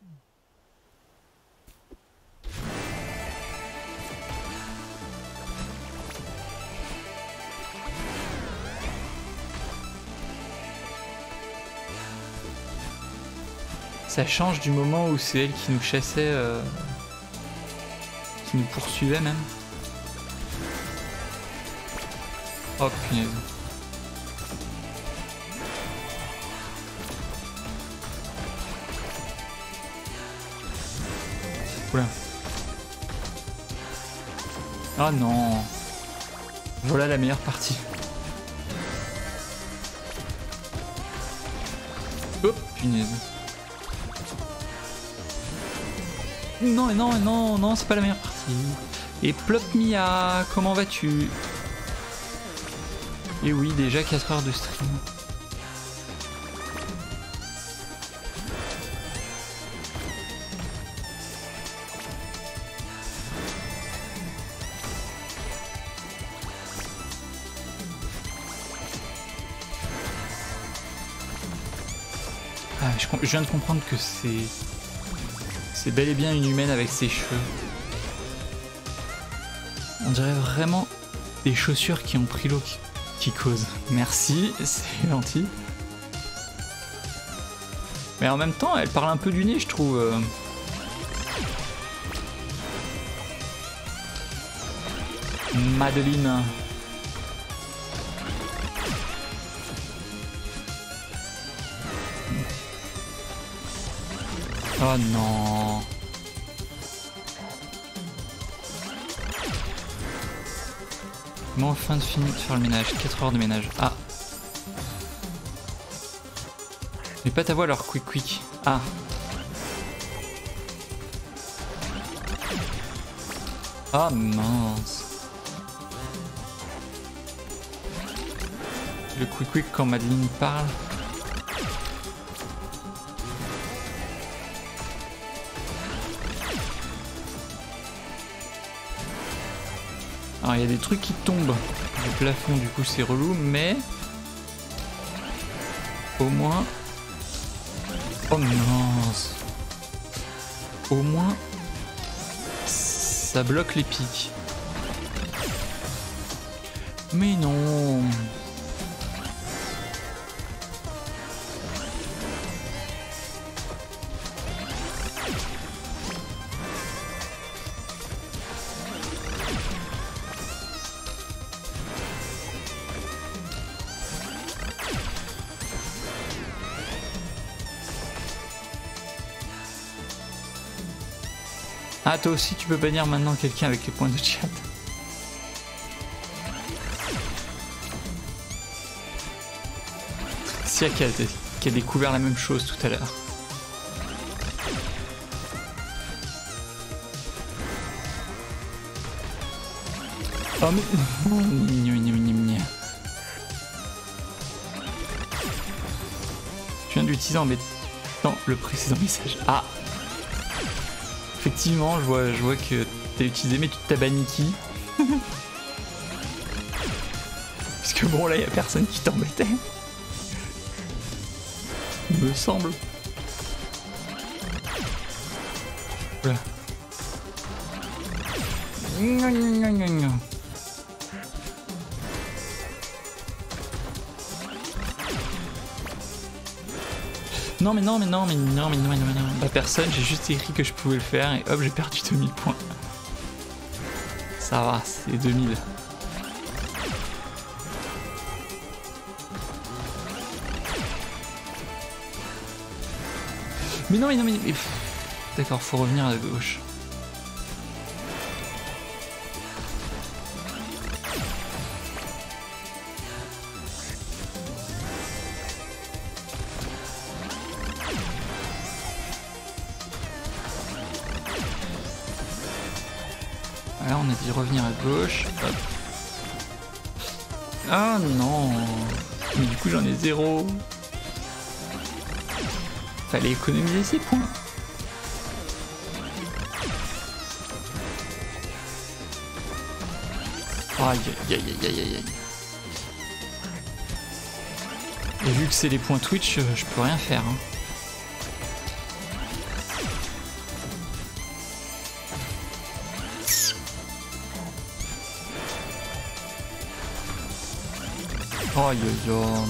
Ça change du moment où c'est elle qui nous chassait, euh, qui nous poursuivait même. Oh punaise. Oula. Oh non. Voilà la meilleure partie. Oh punaise. Non, non, non, non, c'est pas la meilleure partie. Et Plop Mia, comment vas-tu? Et oui, déjà quatre heures de stream. Ah, je, je viens de comprendre que c'est... C'est bel et bien une humaine avec ses cheveux. On dirait vraiment des chaussures qui ont pris l'eau qui, qui causent. Merci, c'est gentil. Mais en même temps, elle parle un peu du nez, je trouve. Euh... Madeline. Oh non. Comment enfin de finir de faire le ménage? quatre heures de ménage. Ah. Mais pas ta voix alors quick quick. Ah. Ah mince. Le quick quick quand Madeline parle. Alors il y a des trucs qui tombent du plafond, du coup c'est relou, mais au moins... Oh mince. Au moins ça bloque les pics. Mais non. Ah, toi aussi tu peux bannir maintenant quelqu'un avec les points de chat. Sia qui a, qui a découvert la même chose tout à l'heure. Oh mais... Je viens d'utiliser en mettant le précédent message. Ah. Effectivement, je vois, je vois que t'as utilisé, mais tu t'as banni qui? Parce que bon, là, y a personne qui t'embêtait. Il me semble. Voilà. Non mais non mais non mais non mais non mais non mais non. Bah personne, j'ai juste écrit que je pouvais le faire et hop j'ai perdu deux mille points. Ça va, c'est deux mille. Mais non mais non mais... mais... D'accord, faut revenir à gauche. Là on a dit revenir à gauche. Hop. Ah non. Mais du coup j'en ai zéro. Fallait économiser ses points. Aïe aïe aïe aïe aïe aïe. Et vu que c'est les points Twitch, je peux rien faire. Hein. Aïe aïe aïe.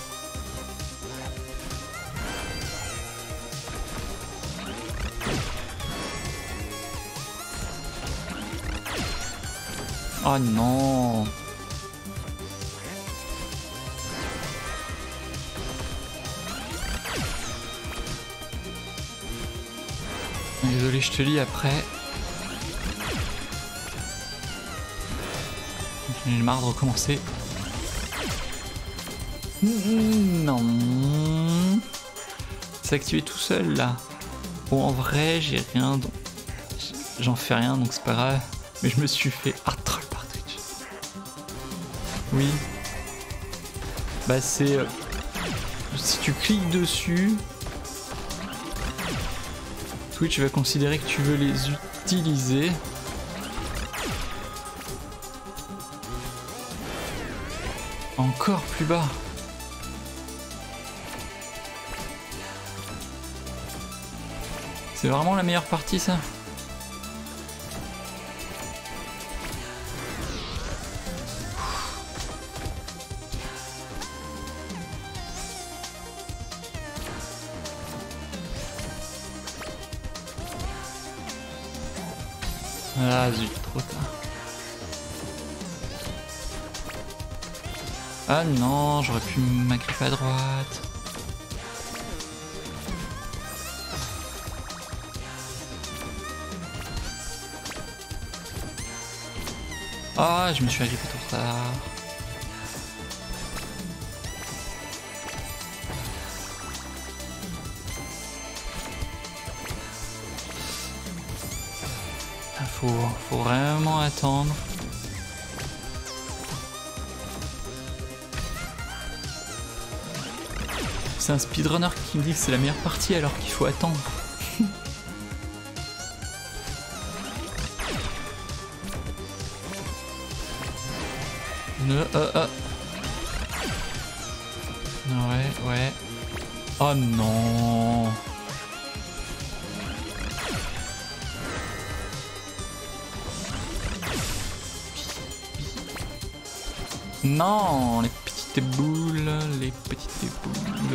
Oh non. Désolé, je te lis après. J'ai marre de recommencer. Non. C'est activé tout seul là. Bon, en vrai, j'ai rien. Donc... J'en fais rien, donc c'est pas grave. Mais je me suis fait hard troll par Twitch. Oui. Bah c'est... Euh, si tu cliques dessus, Twitch va considérer que tu veux les utiliser. Encore plus bas. C'est vraiment la meilleure partie ça? Ah zut, trop tard. Ah non, j'aurais pu m'agripper à droite. Ah, je me suis agrippé trop tard. Faut, faut vraiment attendre. C'est un speedrunner qui me dit que c'est la meilleure partie alors qu'il faut attendre. Ne, euh, euh. Ouais, ouais. Oh non. Non, les petites boules, les petites boules.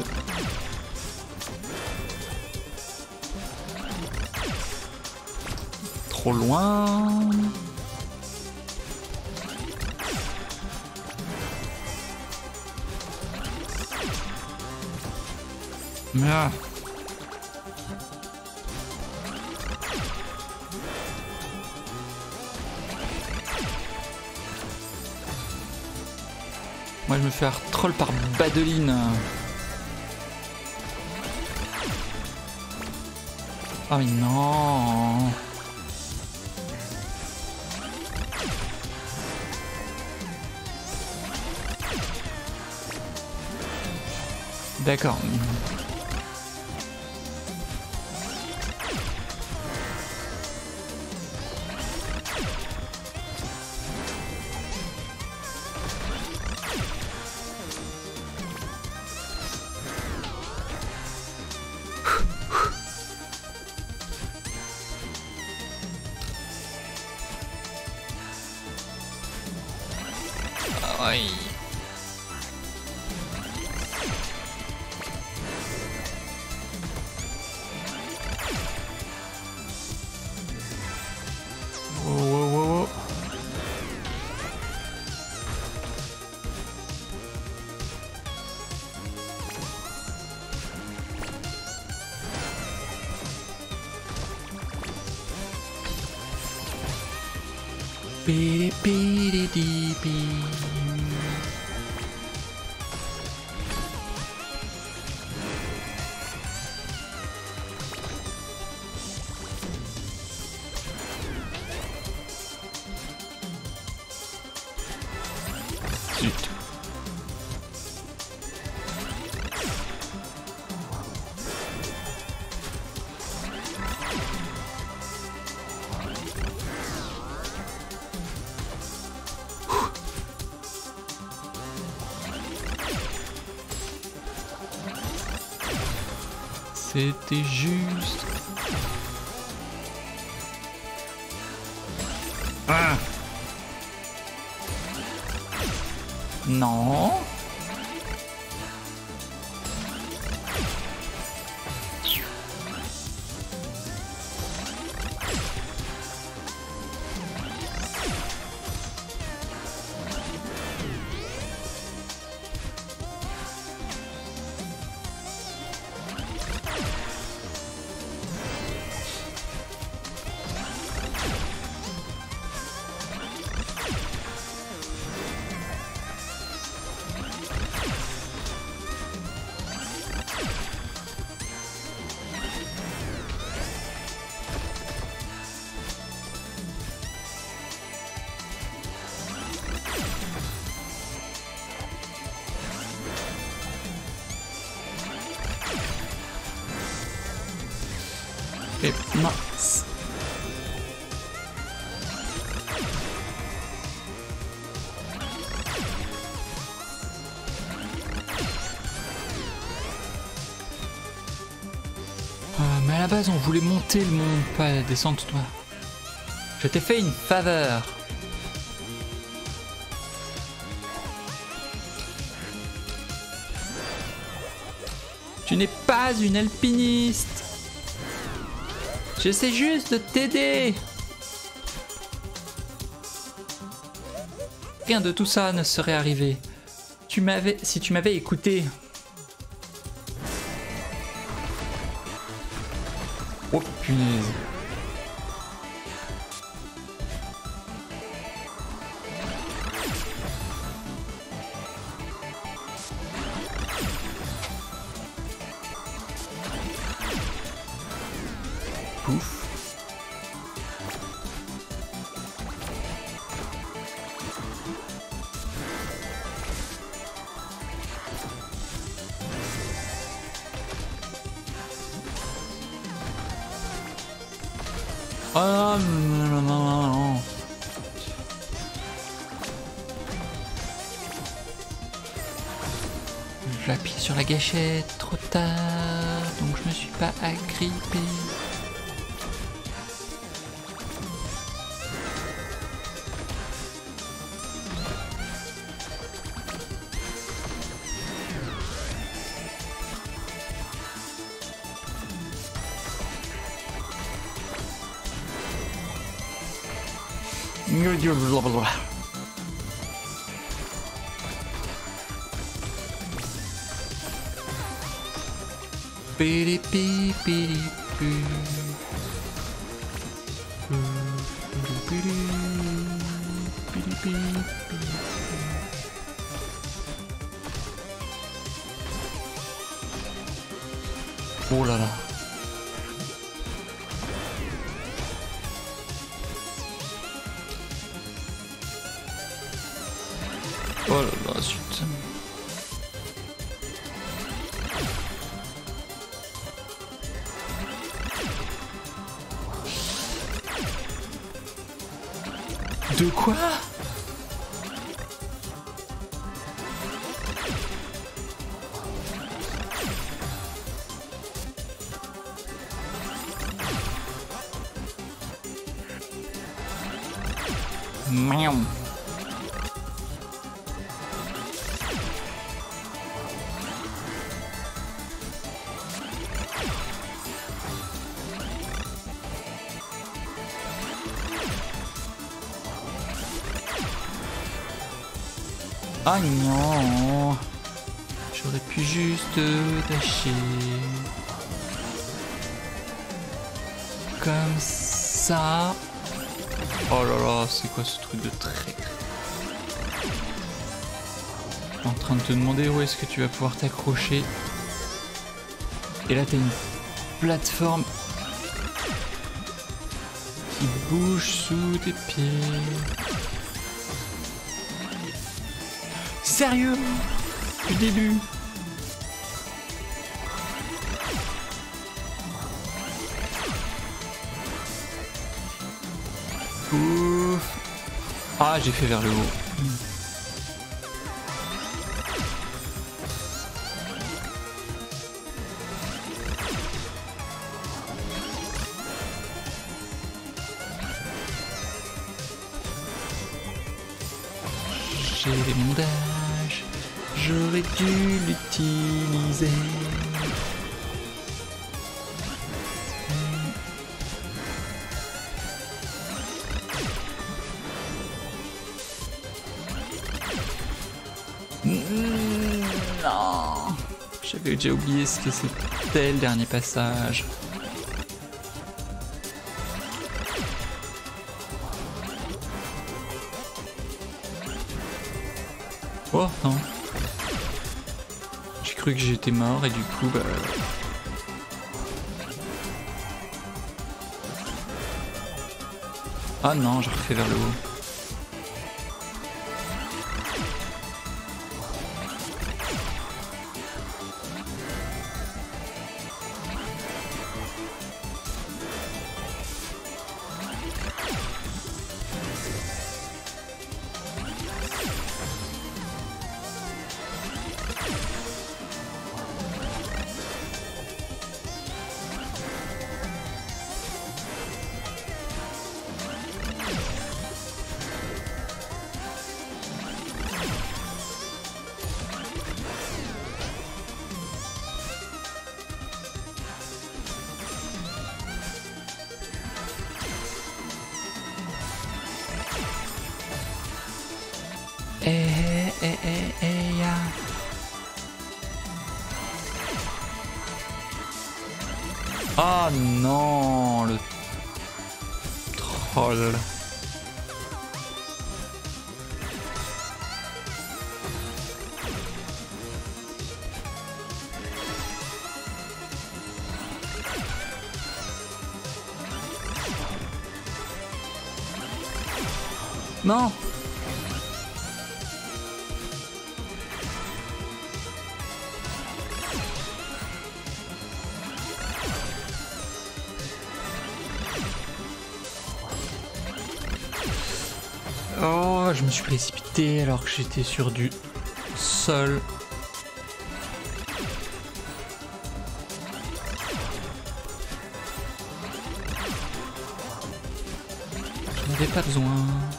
Trop loin. Ah. Moi je me fais un troll par Badeline. Ah mais non. D'accord. Aïe. Oh, oh, oh, oh. Piri, piri, di, pi. Zut. C'était juste. Ah. Non. Et mince. Ah, mais à la base on voulait monter le monde, pas descendre toi. Je t'ai fait une faveur. Tu n'es pas une alpiniste. J'essaie juste de t'aider. Rien de tout ça ne serait arrivé. Tu m'avais, si tu m'avais écouté. Oh punaise. Pouf. Oh non, non, non, non. j'ai appuyé sur la gâchette trop tard, donc je me suis pas agrippé. Blablabla. Piri pi piri pi. Piri piri piri pi. Oh là là. Oh là là, zut. De quoi? Miaou. Ah non, j'aurais pu juste dasher comme ça. Oh là là, c'est quoi ce truc de traître? En train de te demander où est-ce que tu vas pouvoir t'accrocher. Et là t'as une plateforme qui bouge sous tes pieds. Sérieux? Du début? Ouf. Ah, j'ai fait vers le haut. J'ai les mondages, j'aurais dû l'utiliser. Non, j'avais déjà oublié ce que c'était le dernier passage. Oh non. J'ai cru que j'étais mort et du coup bah... Ah non, j'ai refait vers le haut. Eh eh eh eh ya. Ah non, le troll. Non. Oh, je me suis précipité alors que j'étais sur du sol. n'avais pas besoin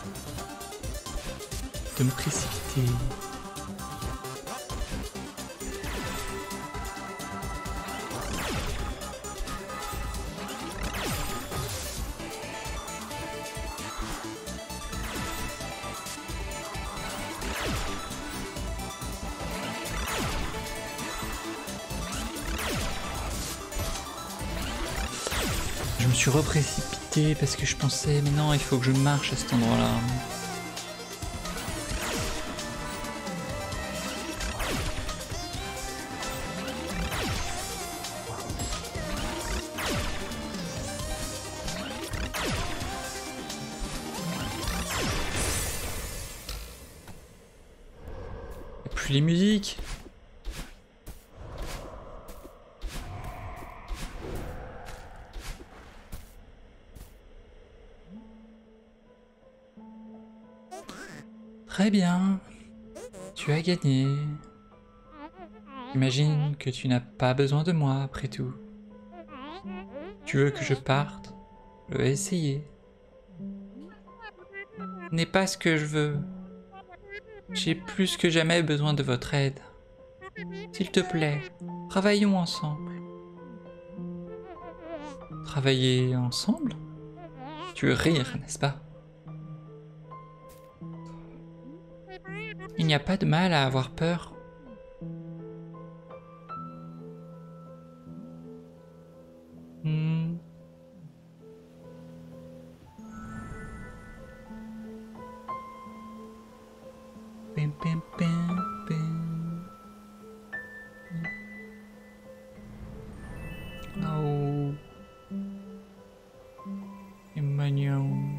de me précipiter. Je me suis reprécipité parce que je pensais, mais non, il faut que je marche à cet endroit-là. Et puis les musiques. Très bien, tu as gagné. J'imagine que tu n'as pas besoin de moi après tout. Tu veux que je parte? Je vais essayer. Ce n'est pas ce que je veux. J'ai plus que jamais besoin de votre aide. S'il te plaît, travaillons ensemble. Travailler ensemble? Tu veux rire, n'est-ce pas? Il n'y a pas de mal à avoir peur. Hmm. Pim, pim, pim, pim. Oh. C'est mignon.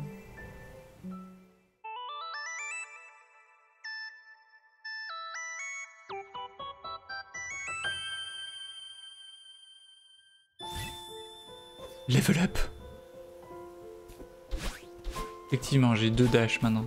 Level up. Effectivement, j'ai deux dash maintenant.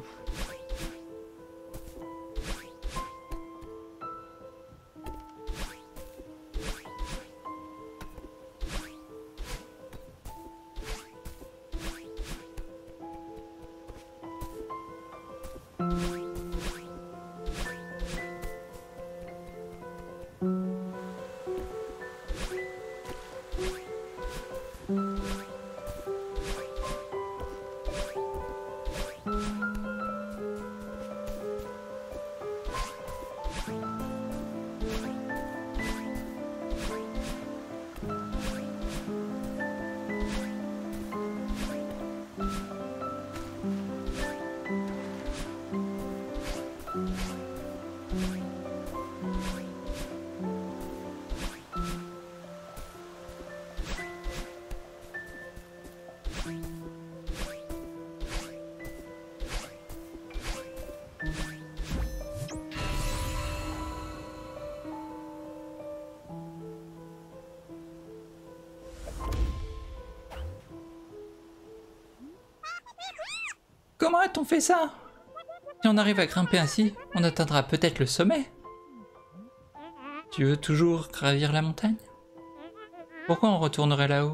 Comment a-t-on fait ça? Si on arrive à grimper ainsi, on atteindra peut-être le sommet. Tu veux toujours gravir la montagne? Pourquoi on retournerait là-haut?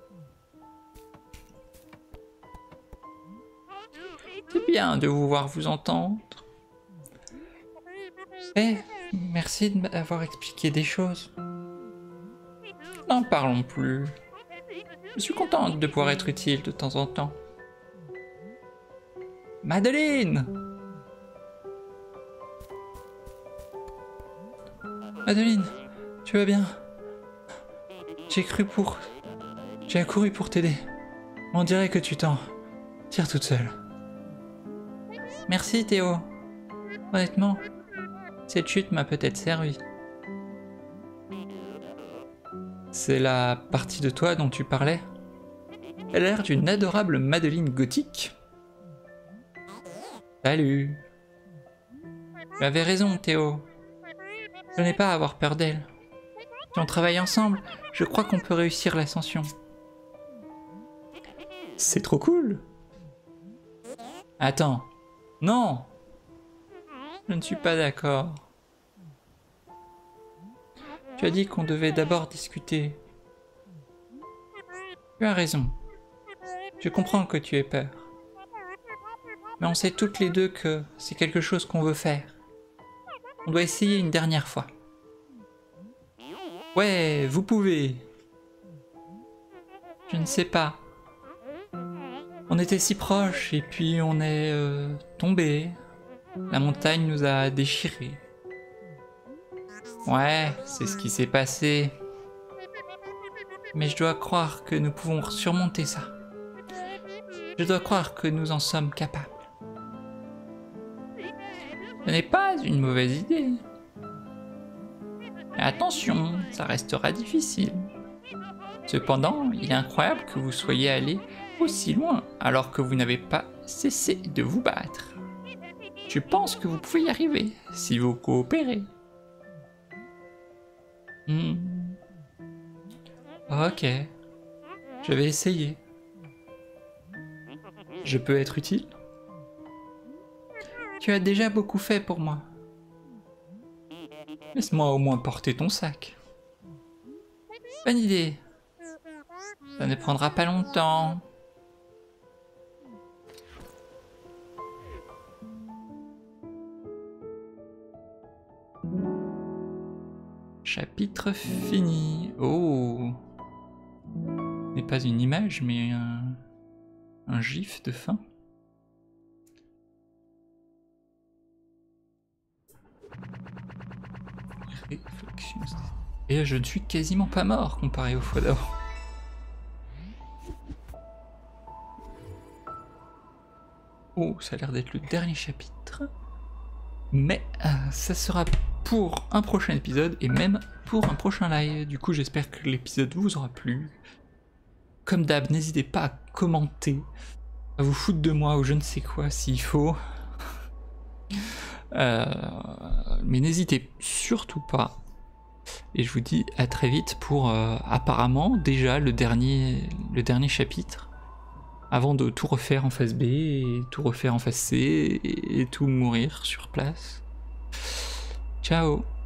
C'est bien de vous voir vous entendre. Eh, merci de m'avoir expliqué des choses. N'en parlons plus. Je suis contente de pouvoir être utile de temps en temps. Madeline! Madeline, tu vas bien? J'ai cru pour... J'ai accouru pour t'aider. On dirait que tu t'en tires toute seule. Merci Théo. Honnêtement, cette chute m'a peut-être servi. C'est la partie de toi dont tu parlais? Elle a l'air d'une adorable Madeline gothique. Salut. Tu avais raison, Théo. Je n'ai pas à avoir peur d'elle. Si on travaille ensemble, je crois qu'on peut réussir l'ascension. C'est trop cool. Attends. Non. Je ne suis pas d'accord. Tu as dit qu'on devait d'abord discuter. Tu as raison. Je comprends que tu aies peur. Mais on sait toutes les deux que c'est quelque chose qu'on veut faire. On doit essayer une dernière fois. Ouais, vous pouvez. Je ne sais pas. On était si proches et puis on est euh, tombé. La montagne nous a déchirés. Ouais, c'est ce qui s'est passé. Mais je dois croire que nous pouvons surmonter ça. Je dois croire que nous en sommes capables. Ce n'est pas une mauvaise idée. Mais attention, ça restera difficile. Cependant, il est incroyable que vous soyez allé aussi loin alors que vous n'avez pas cessé de vous battre. Je pense que vous pouvez y arriver si vous coopérez. Hmm. Ok, je vais essayer. Je peux être utile? Tu as déjà beaucoup fait pour moi. Laisse-moi au moins porter ton sac. Bonne idée. Ça ne prendra pas longtemps. Chapitre fini. Oh. Ce n'est pas une image, mais un, un gif de fin. Réflexion. Et je ne suis quasiment pas mort comparé aux fois d'avant. Oh, ça a l'air d'être le dernier chapitre. Mais euh, ça sera pour un prochain épisode et même pour un prochain live. Du coup, j'espère que l'épisode vous aura plu. Comme d'hab, n'hésitez pas à commenter, à vous foutre de moi ou je ne sais quoi s'il faut. euh, mais n'hésitez surtout pas. Et je vous dis à très vite pour euh, apparemment déjà le dernier, le dernier chapitre. Avant de tout refaire en phase B, et tout refaire en phase C, et tout mourir sur place. Ciao!